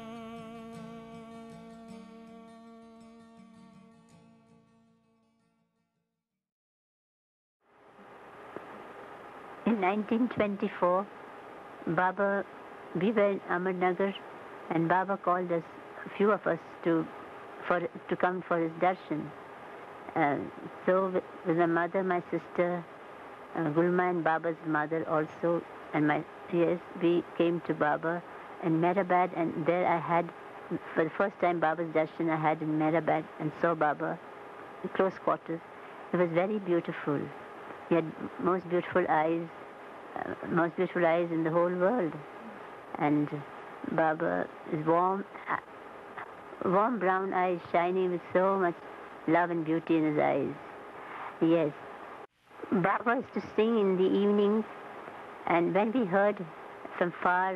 In 1924, Baba, we were in Ahmednagar, and Baba called us, a few of us, to come for his darshan. So with my mother, my sister, Gulma and Baba's mother also, and we came to Baba in Mehrabad, and there I had, for the first time, Baba's darshan I had in Mehrabad, and saw Baba in close quarters. It was very beautiful. He had most beautiful eyes in the whole world. And Baba is warm brown eyes shining with so much love and beauty in his eyes. Yes. Baba used to sing in the evenings, and when we heard from far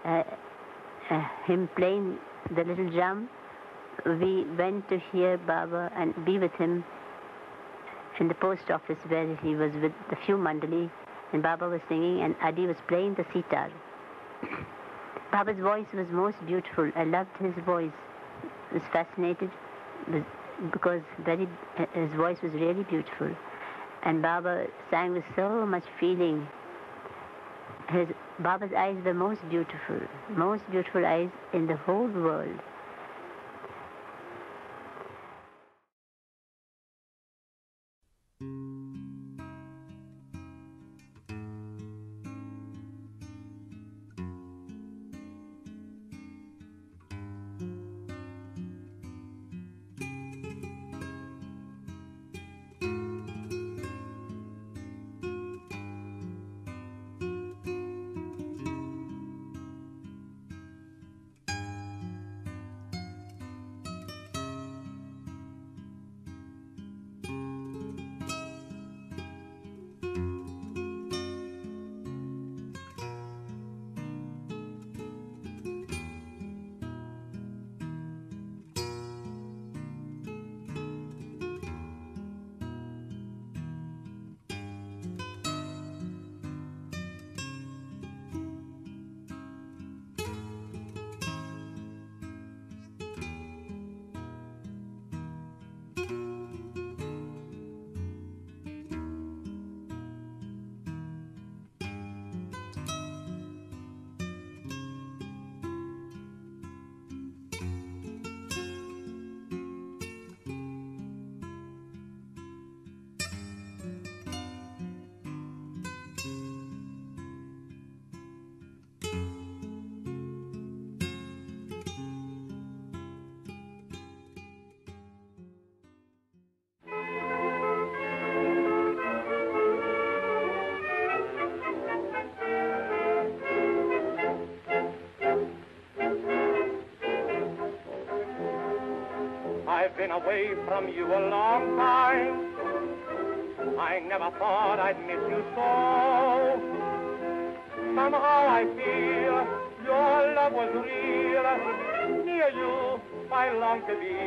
him playing the little drum, we went to hear Baba and be with him in the post office, where he was with the few mandali, and Baba was singing and Adi was playing the sitar. Baba's voice was most beautiful. I loved his voice. I was fascinated because his voice was really beautiful. And Baba sang with so much feeling. Baba's eyes were most beautiful eyes in the whole world. been away from you a long time. I never thought I'd miss you so. Somehow I feel your love was real. Near you I long to be.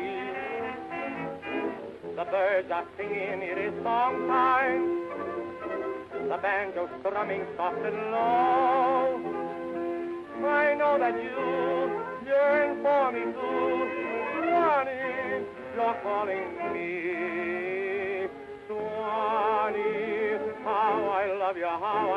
The birds are singing, it is song time. The banjo strumming soft and low. I know that you yearn for me too. Swanee, you're calling me. Swanee, how I love you,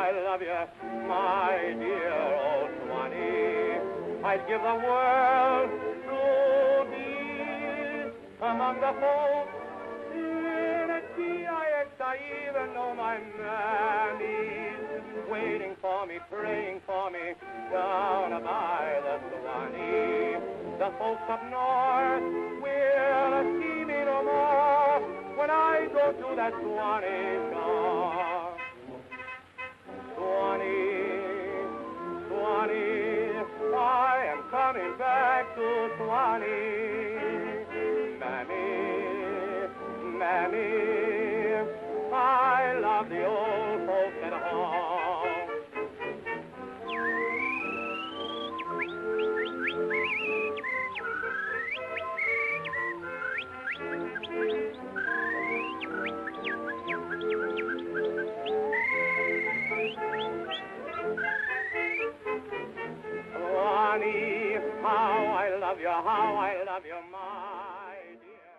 my dear old Swanee. I'd give the world to be among the folks in a GIX. I even know my mammy's waiting for me, praying for me down by the Swanee. The folks up north will see me no more when I go to that Swanee shore. Swanee, Swanee, I am coming back to Swanee. Mammy, Mammy, I love the old folks at home. Swanee, how I love you, my dear.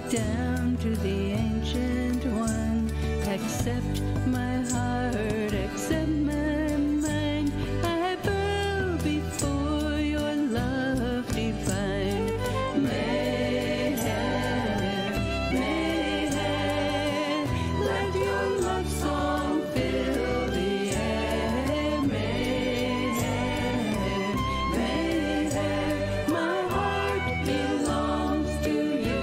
down to the ancient one. Accept my heart, accept my mind. I bow before your love divine. Let your love song fill the air. My heart belongs to you.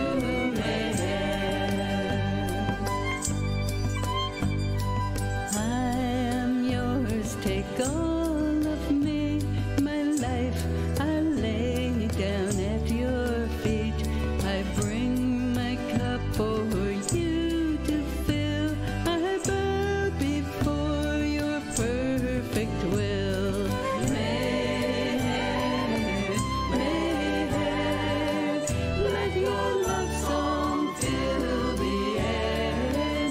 I am yours, take all of me. My life I lay down at your feet. I bring my cup for you to fill. I bow before your perfect will. Let your love song fill the air.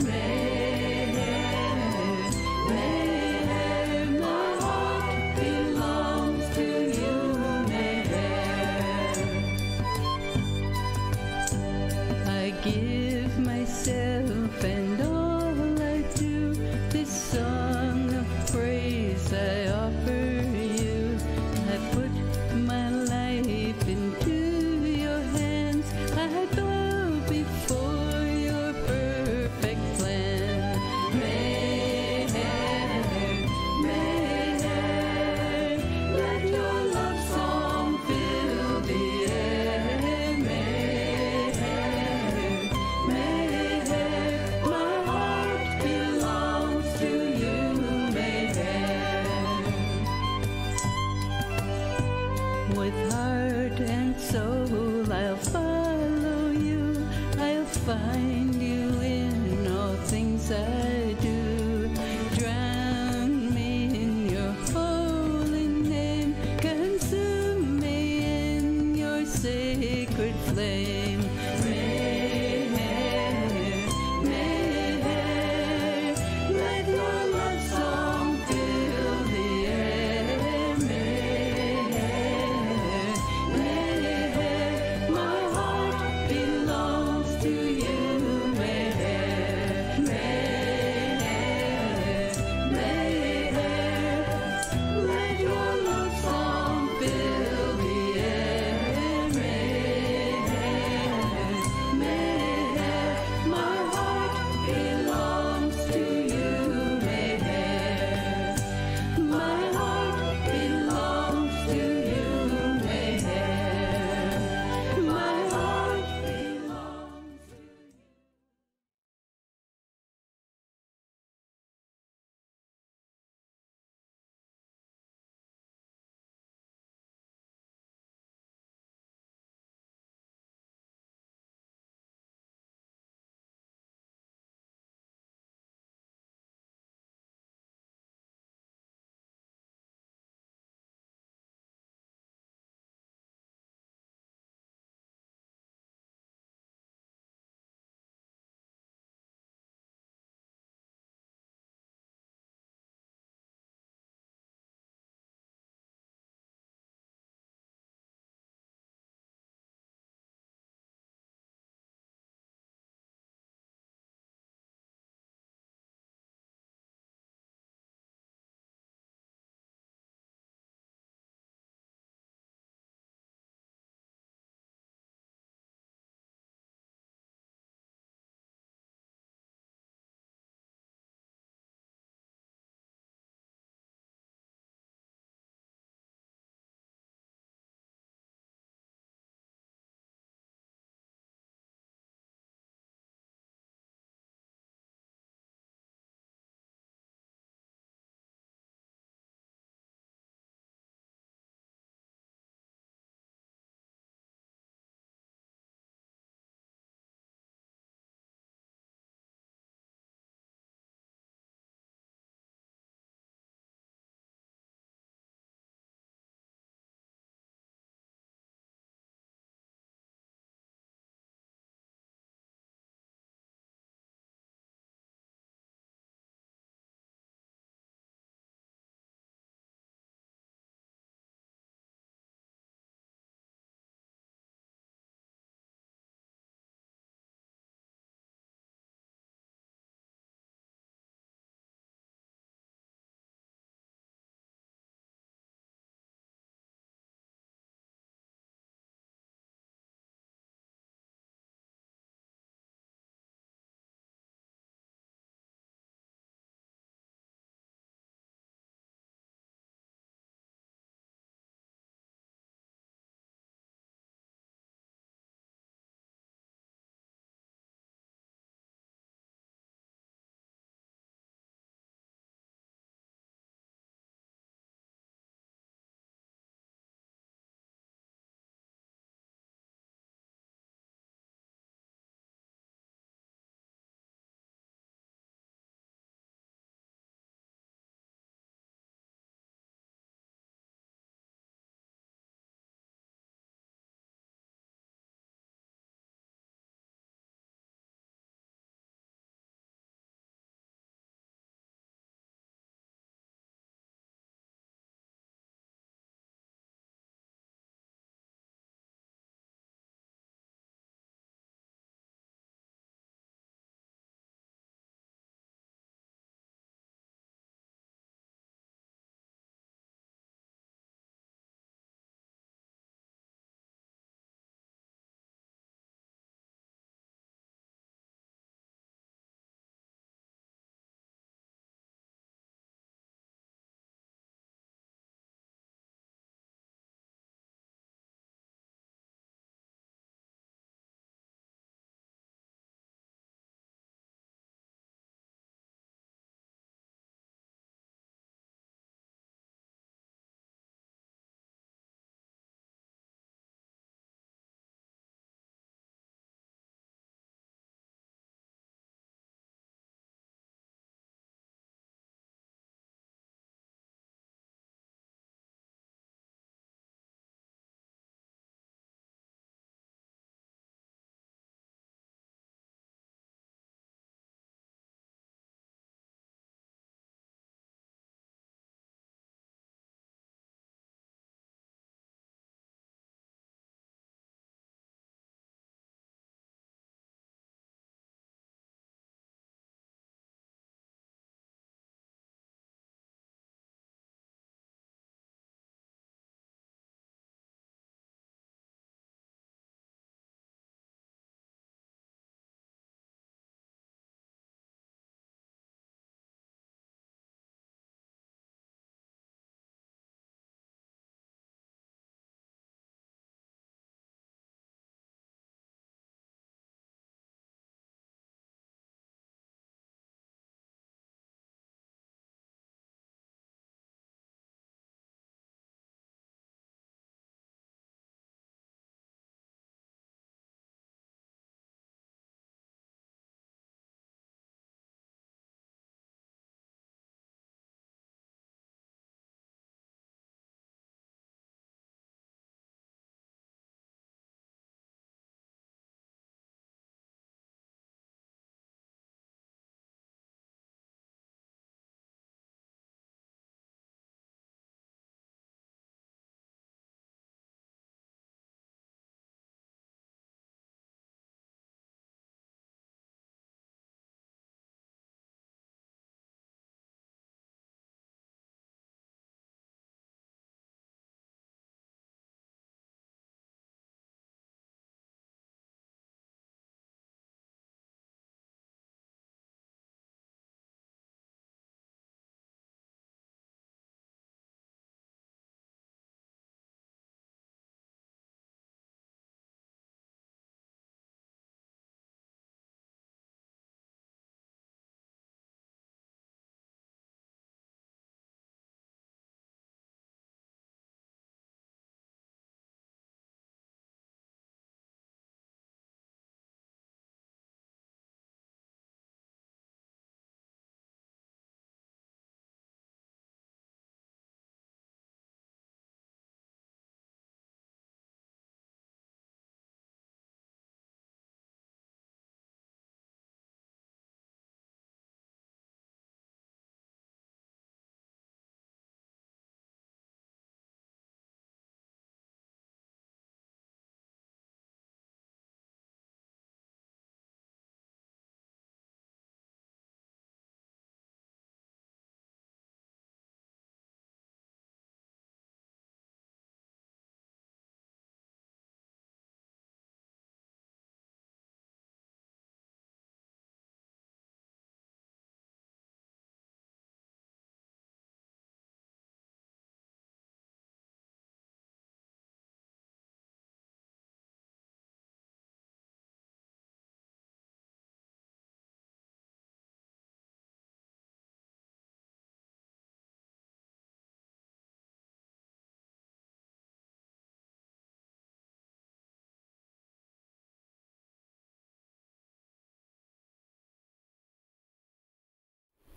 My heart belongs to you. I give myself and all I do. This song of praise I offer you. I put my life into your hands. I bow before your perfect plan. Let your love song fill the air. My heart belongs to you. With heart and soul I'll follow you. I'll find you in all things I do. Drown me in your holy name. Consume me in your sacred flame. Let your love song fill the air. My heart belongs to you. Let your love song fill the air.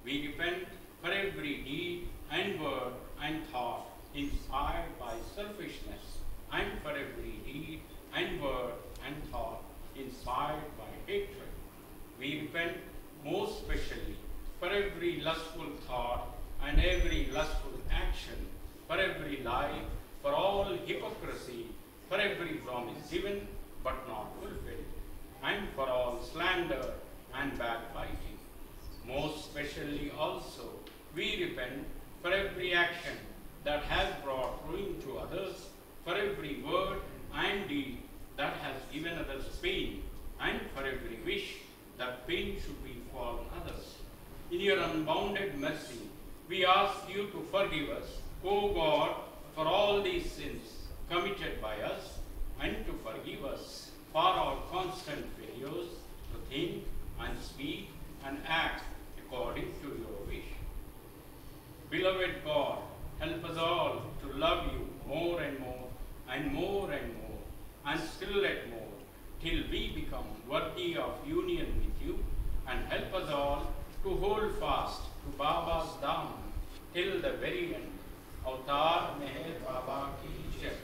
We repent for every deed and word and thought inspired by selfishness, and for every deed and word and thought inspired by hatred. We repent most specially for every lustful thought and every lustful action, for every lie, for all hypocrisy, for every promise given but not fulfilled, and for all slander and backbiting. Most specially also, we repent for every action that has brought ruin to others, for every word and deed that has given others pain, and for every wish that pain should befall others. In your unbounded mercy, we ask you to forgive us, O God, for all these sins committed by us, and to forgive us for our constant failures to think and speak and act according to your wish. Beloved God, help us all to love you more and more and more and more and still yet more, till we become worthy of union with you, and help us all to hold fast to Baba's Dham till the very end. Avatar Meher Baba ki Jai.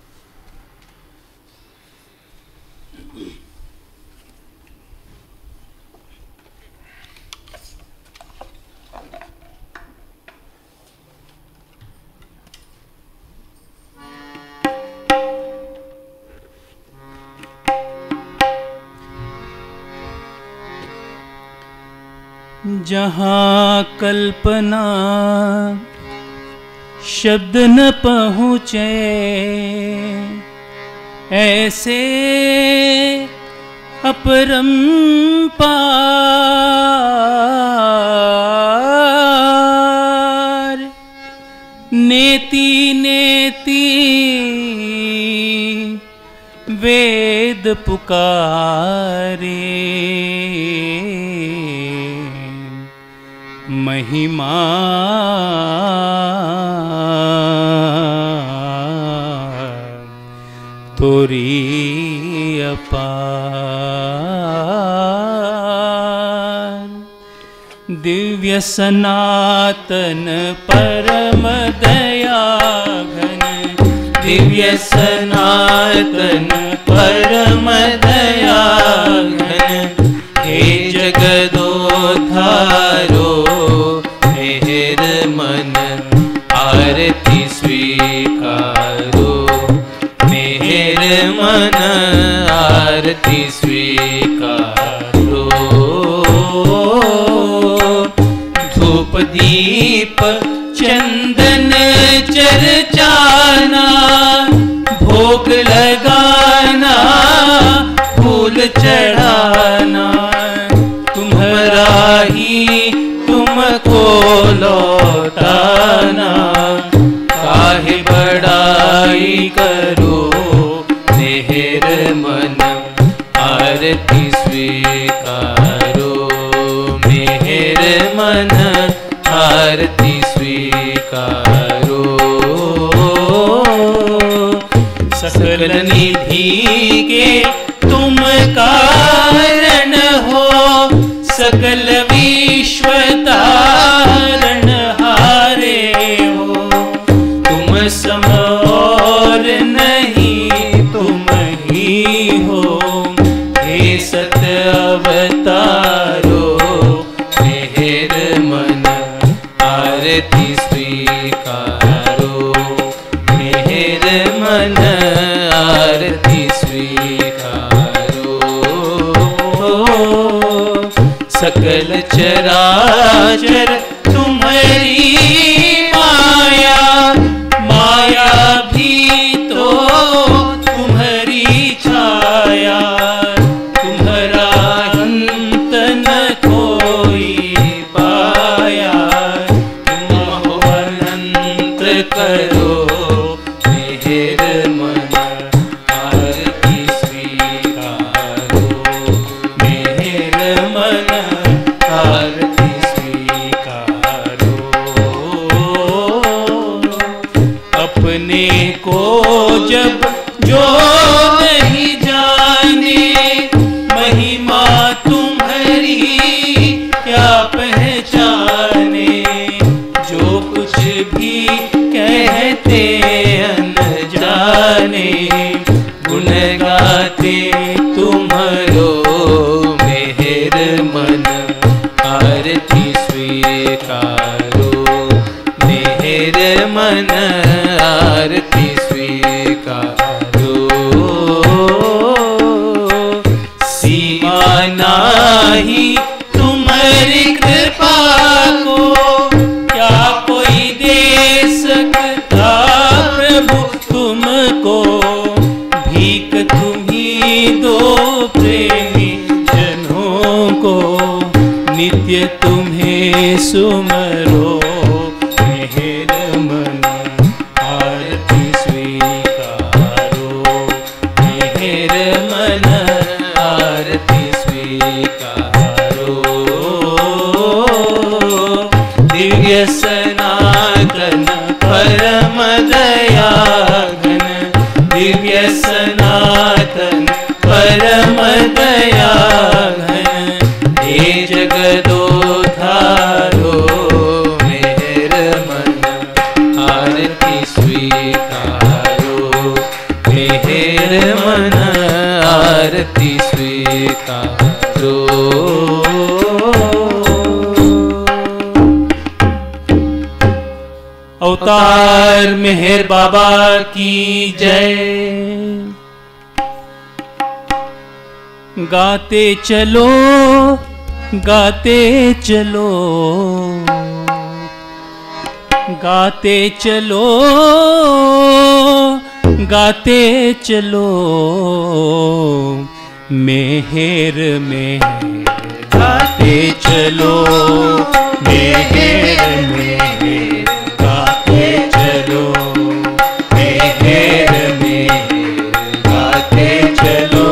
जहाँ कल्पना शब्द न पहुँचे, ऐसे अपरंपार नेति नेति वेद पुकारे, महिमा तोरी अपार। दिव्य सनातन परम दया घन, दिव्य सनातन परम दया घन, हे जगदोद्धारो मेहर मन आरती स्वीकारो, मेहर मन आरती स्वीकारो। धूप दीप चंदन चर्चाना, भोग लगाना फूल चढ़ाना, तुम्हारा ही तुमको लौटाना, काहे बड़ाई करो मेहर मन आरती स्वीकारो, मेहर मन आरती स्वीकारो। सकल निधि के तुम कारण हो, सकल विश्व तारण हारे हो, तुम सम और नहीं तुम ही हो, हे सत अवतारो मेहर मन आरती स्वीकारो, मेहर मन आरती स्वीकारो। सकल चराचर तुम्हारी माया, माया भी तो तुम्हारी छाया, तुम्हारा अंत न कोई पाया, तुम अनंत करो मेहर मन आरती स्वीकारो, मेहर मन आरती स्वीकारो। सुमरो मेहर मन आरती स्वीकारो मेहर मन आरती स्वीकारो सीमा नाही तुम्हारी कृपा को क्या कोई दे सकता प्रभु तुमको भीख तुम्ही दो प्रेमी जनों को नित्य तुम्हें सुमरो मेहर मन आरती स्वीकारो मेहर मन आरती स्वीकारो दिव्य सनातन परम दयाघन दिव्य सनातन परम दयाघन हे जगदोधारो मेहर मन आरती स्वीकारो मेहर मन आरती स्वीकारो अवतार मेहर बाबा की जय। गाते चलो गाते चलो गाते चलो गाते चलो मेहर मेहर गाते चलो मेहर मेहर गाते चलो मेहर मेहर गाते चलो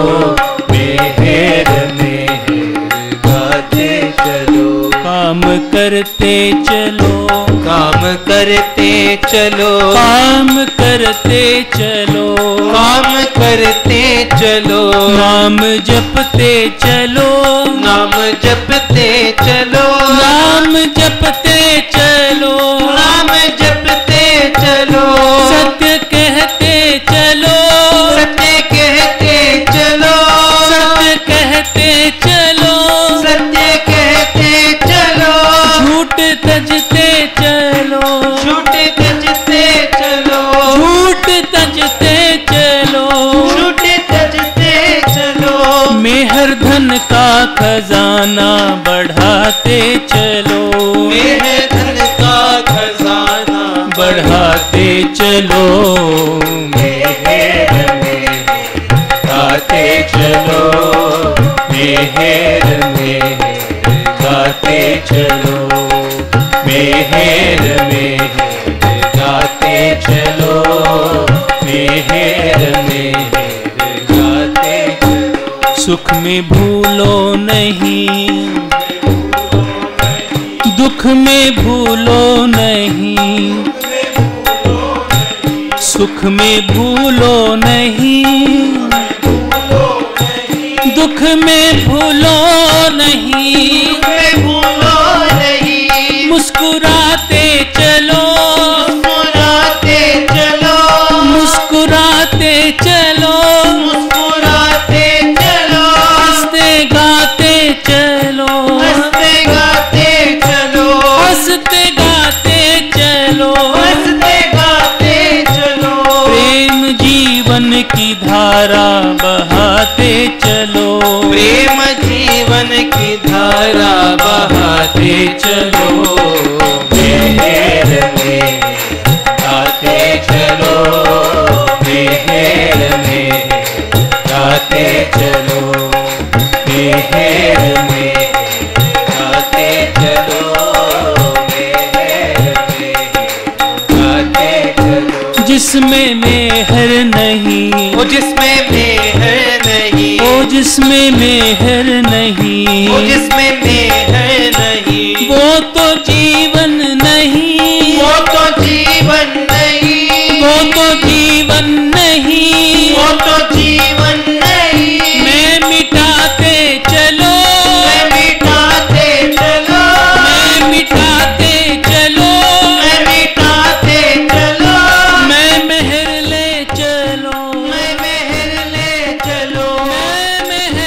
मेहर मेहर गाते चलो काम करते चलो काम करते चलो काम करते चलो काम करते चलो नाम जपते चलो नाम जपते चलो नाम जपते चलो नाम जपते चलो सत्य कहते चलो सत्य कहते चलो सत्य कहते चलो सत्य कहते चलो झूठ तजते चलो झूठ तजते चलो झूठ तजते चलो झूठ तजते चलो मेहर धन का खजाना बढ़ाते चलो मेहर धन का खजाना बढ़ाते चलो मेहर मेहर गाते चलो मेहर मेहर गाते चलो मेहर मेहर गाते चलो मेहर मेहर गाते चलो सुख में भूलो नहीं दुख में भूलो नहीं सुख में भूलो नहीं दुख में भूलो नहीं भूलो नहीं मुस्कुराते चलो मुस्कुराते चलो मुस्कुराते चलो मुस्कुराते चलो हंसते गाते चलो हंसते गाते चलो हंसते गाते चलो हंसते गाते चलो प्रेम जीवन की धारा बहाते चलो प्रेम जीवन की धारा बहाते चलो मेहर मेहर गाते चलो मेहर मेहर गाते चलो मेहर मेहर गाते चलो मेहर मेहर गाते चलो जिसमें मेहर नहीं ओ जिसमें मेहर नहीं ओ जिसमें मेहर नहीं ओ जिसमें मेहर नहीं वो तो जीवन नहीं वो तो जीवन नहीं वो तो जीवन नहीं वो तो जीवन नहीं मैं मिटाते चलो मैं मिटाते चलो मैं मिटाते चलो मैं मिटाते चलो मैं मेहर ले चलो मैं मेहर ले चलो मैं मेहर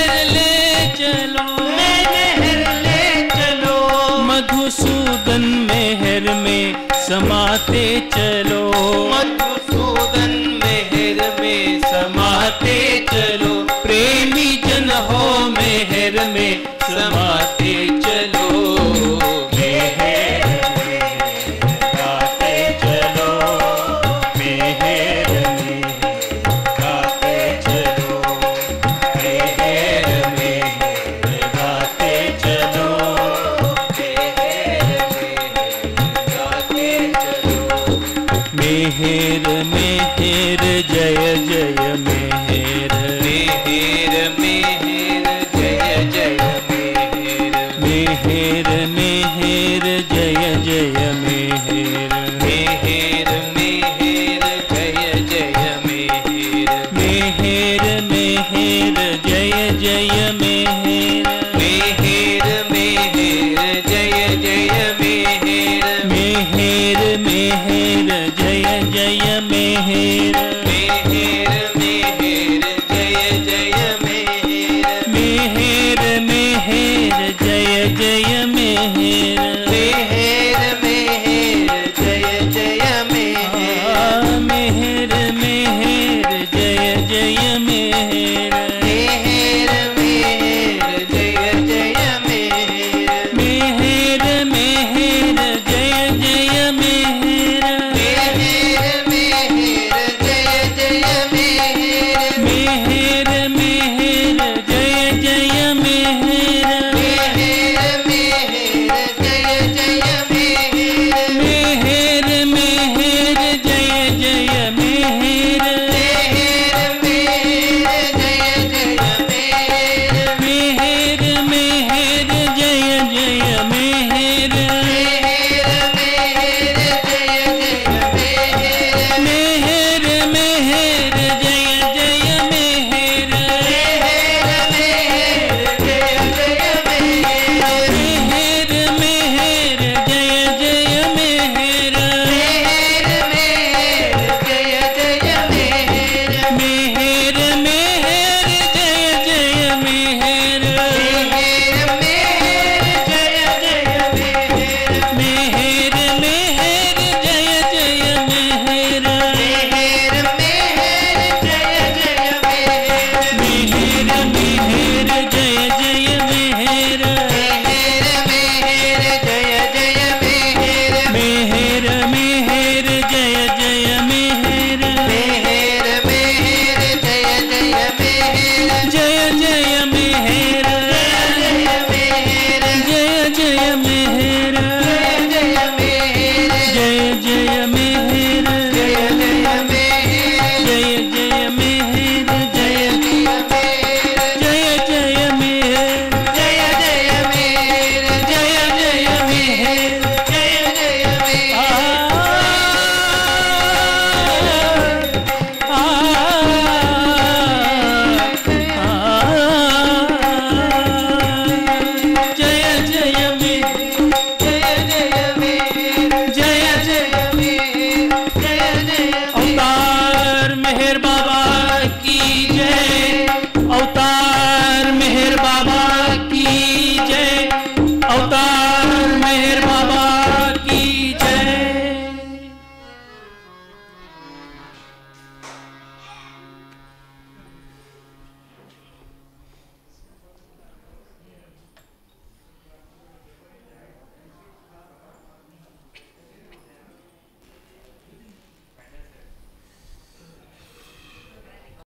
चलो, मधुसूदन मेहर में समाते चलो, प्रेमी जन हो मेहर में समाते चलो, मेहर में गाते चलो, मेहर में गाते चलो, मेहर में गाते चलो, मेहर मेहर जय जय मेहर, मेहर मेहर जय जय मेहर, मेहर मेहर जय जय मेहर, मेहर मेहर जय जय मेहर, मेहर मेहर जय जय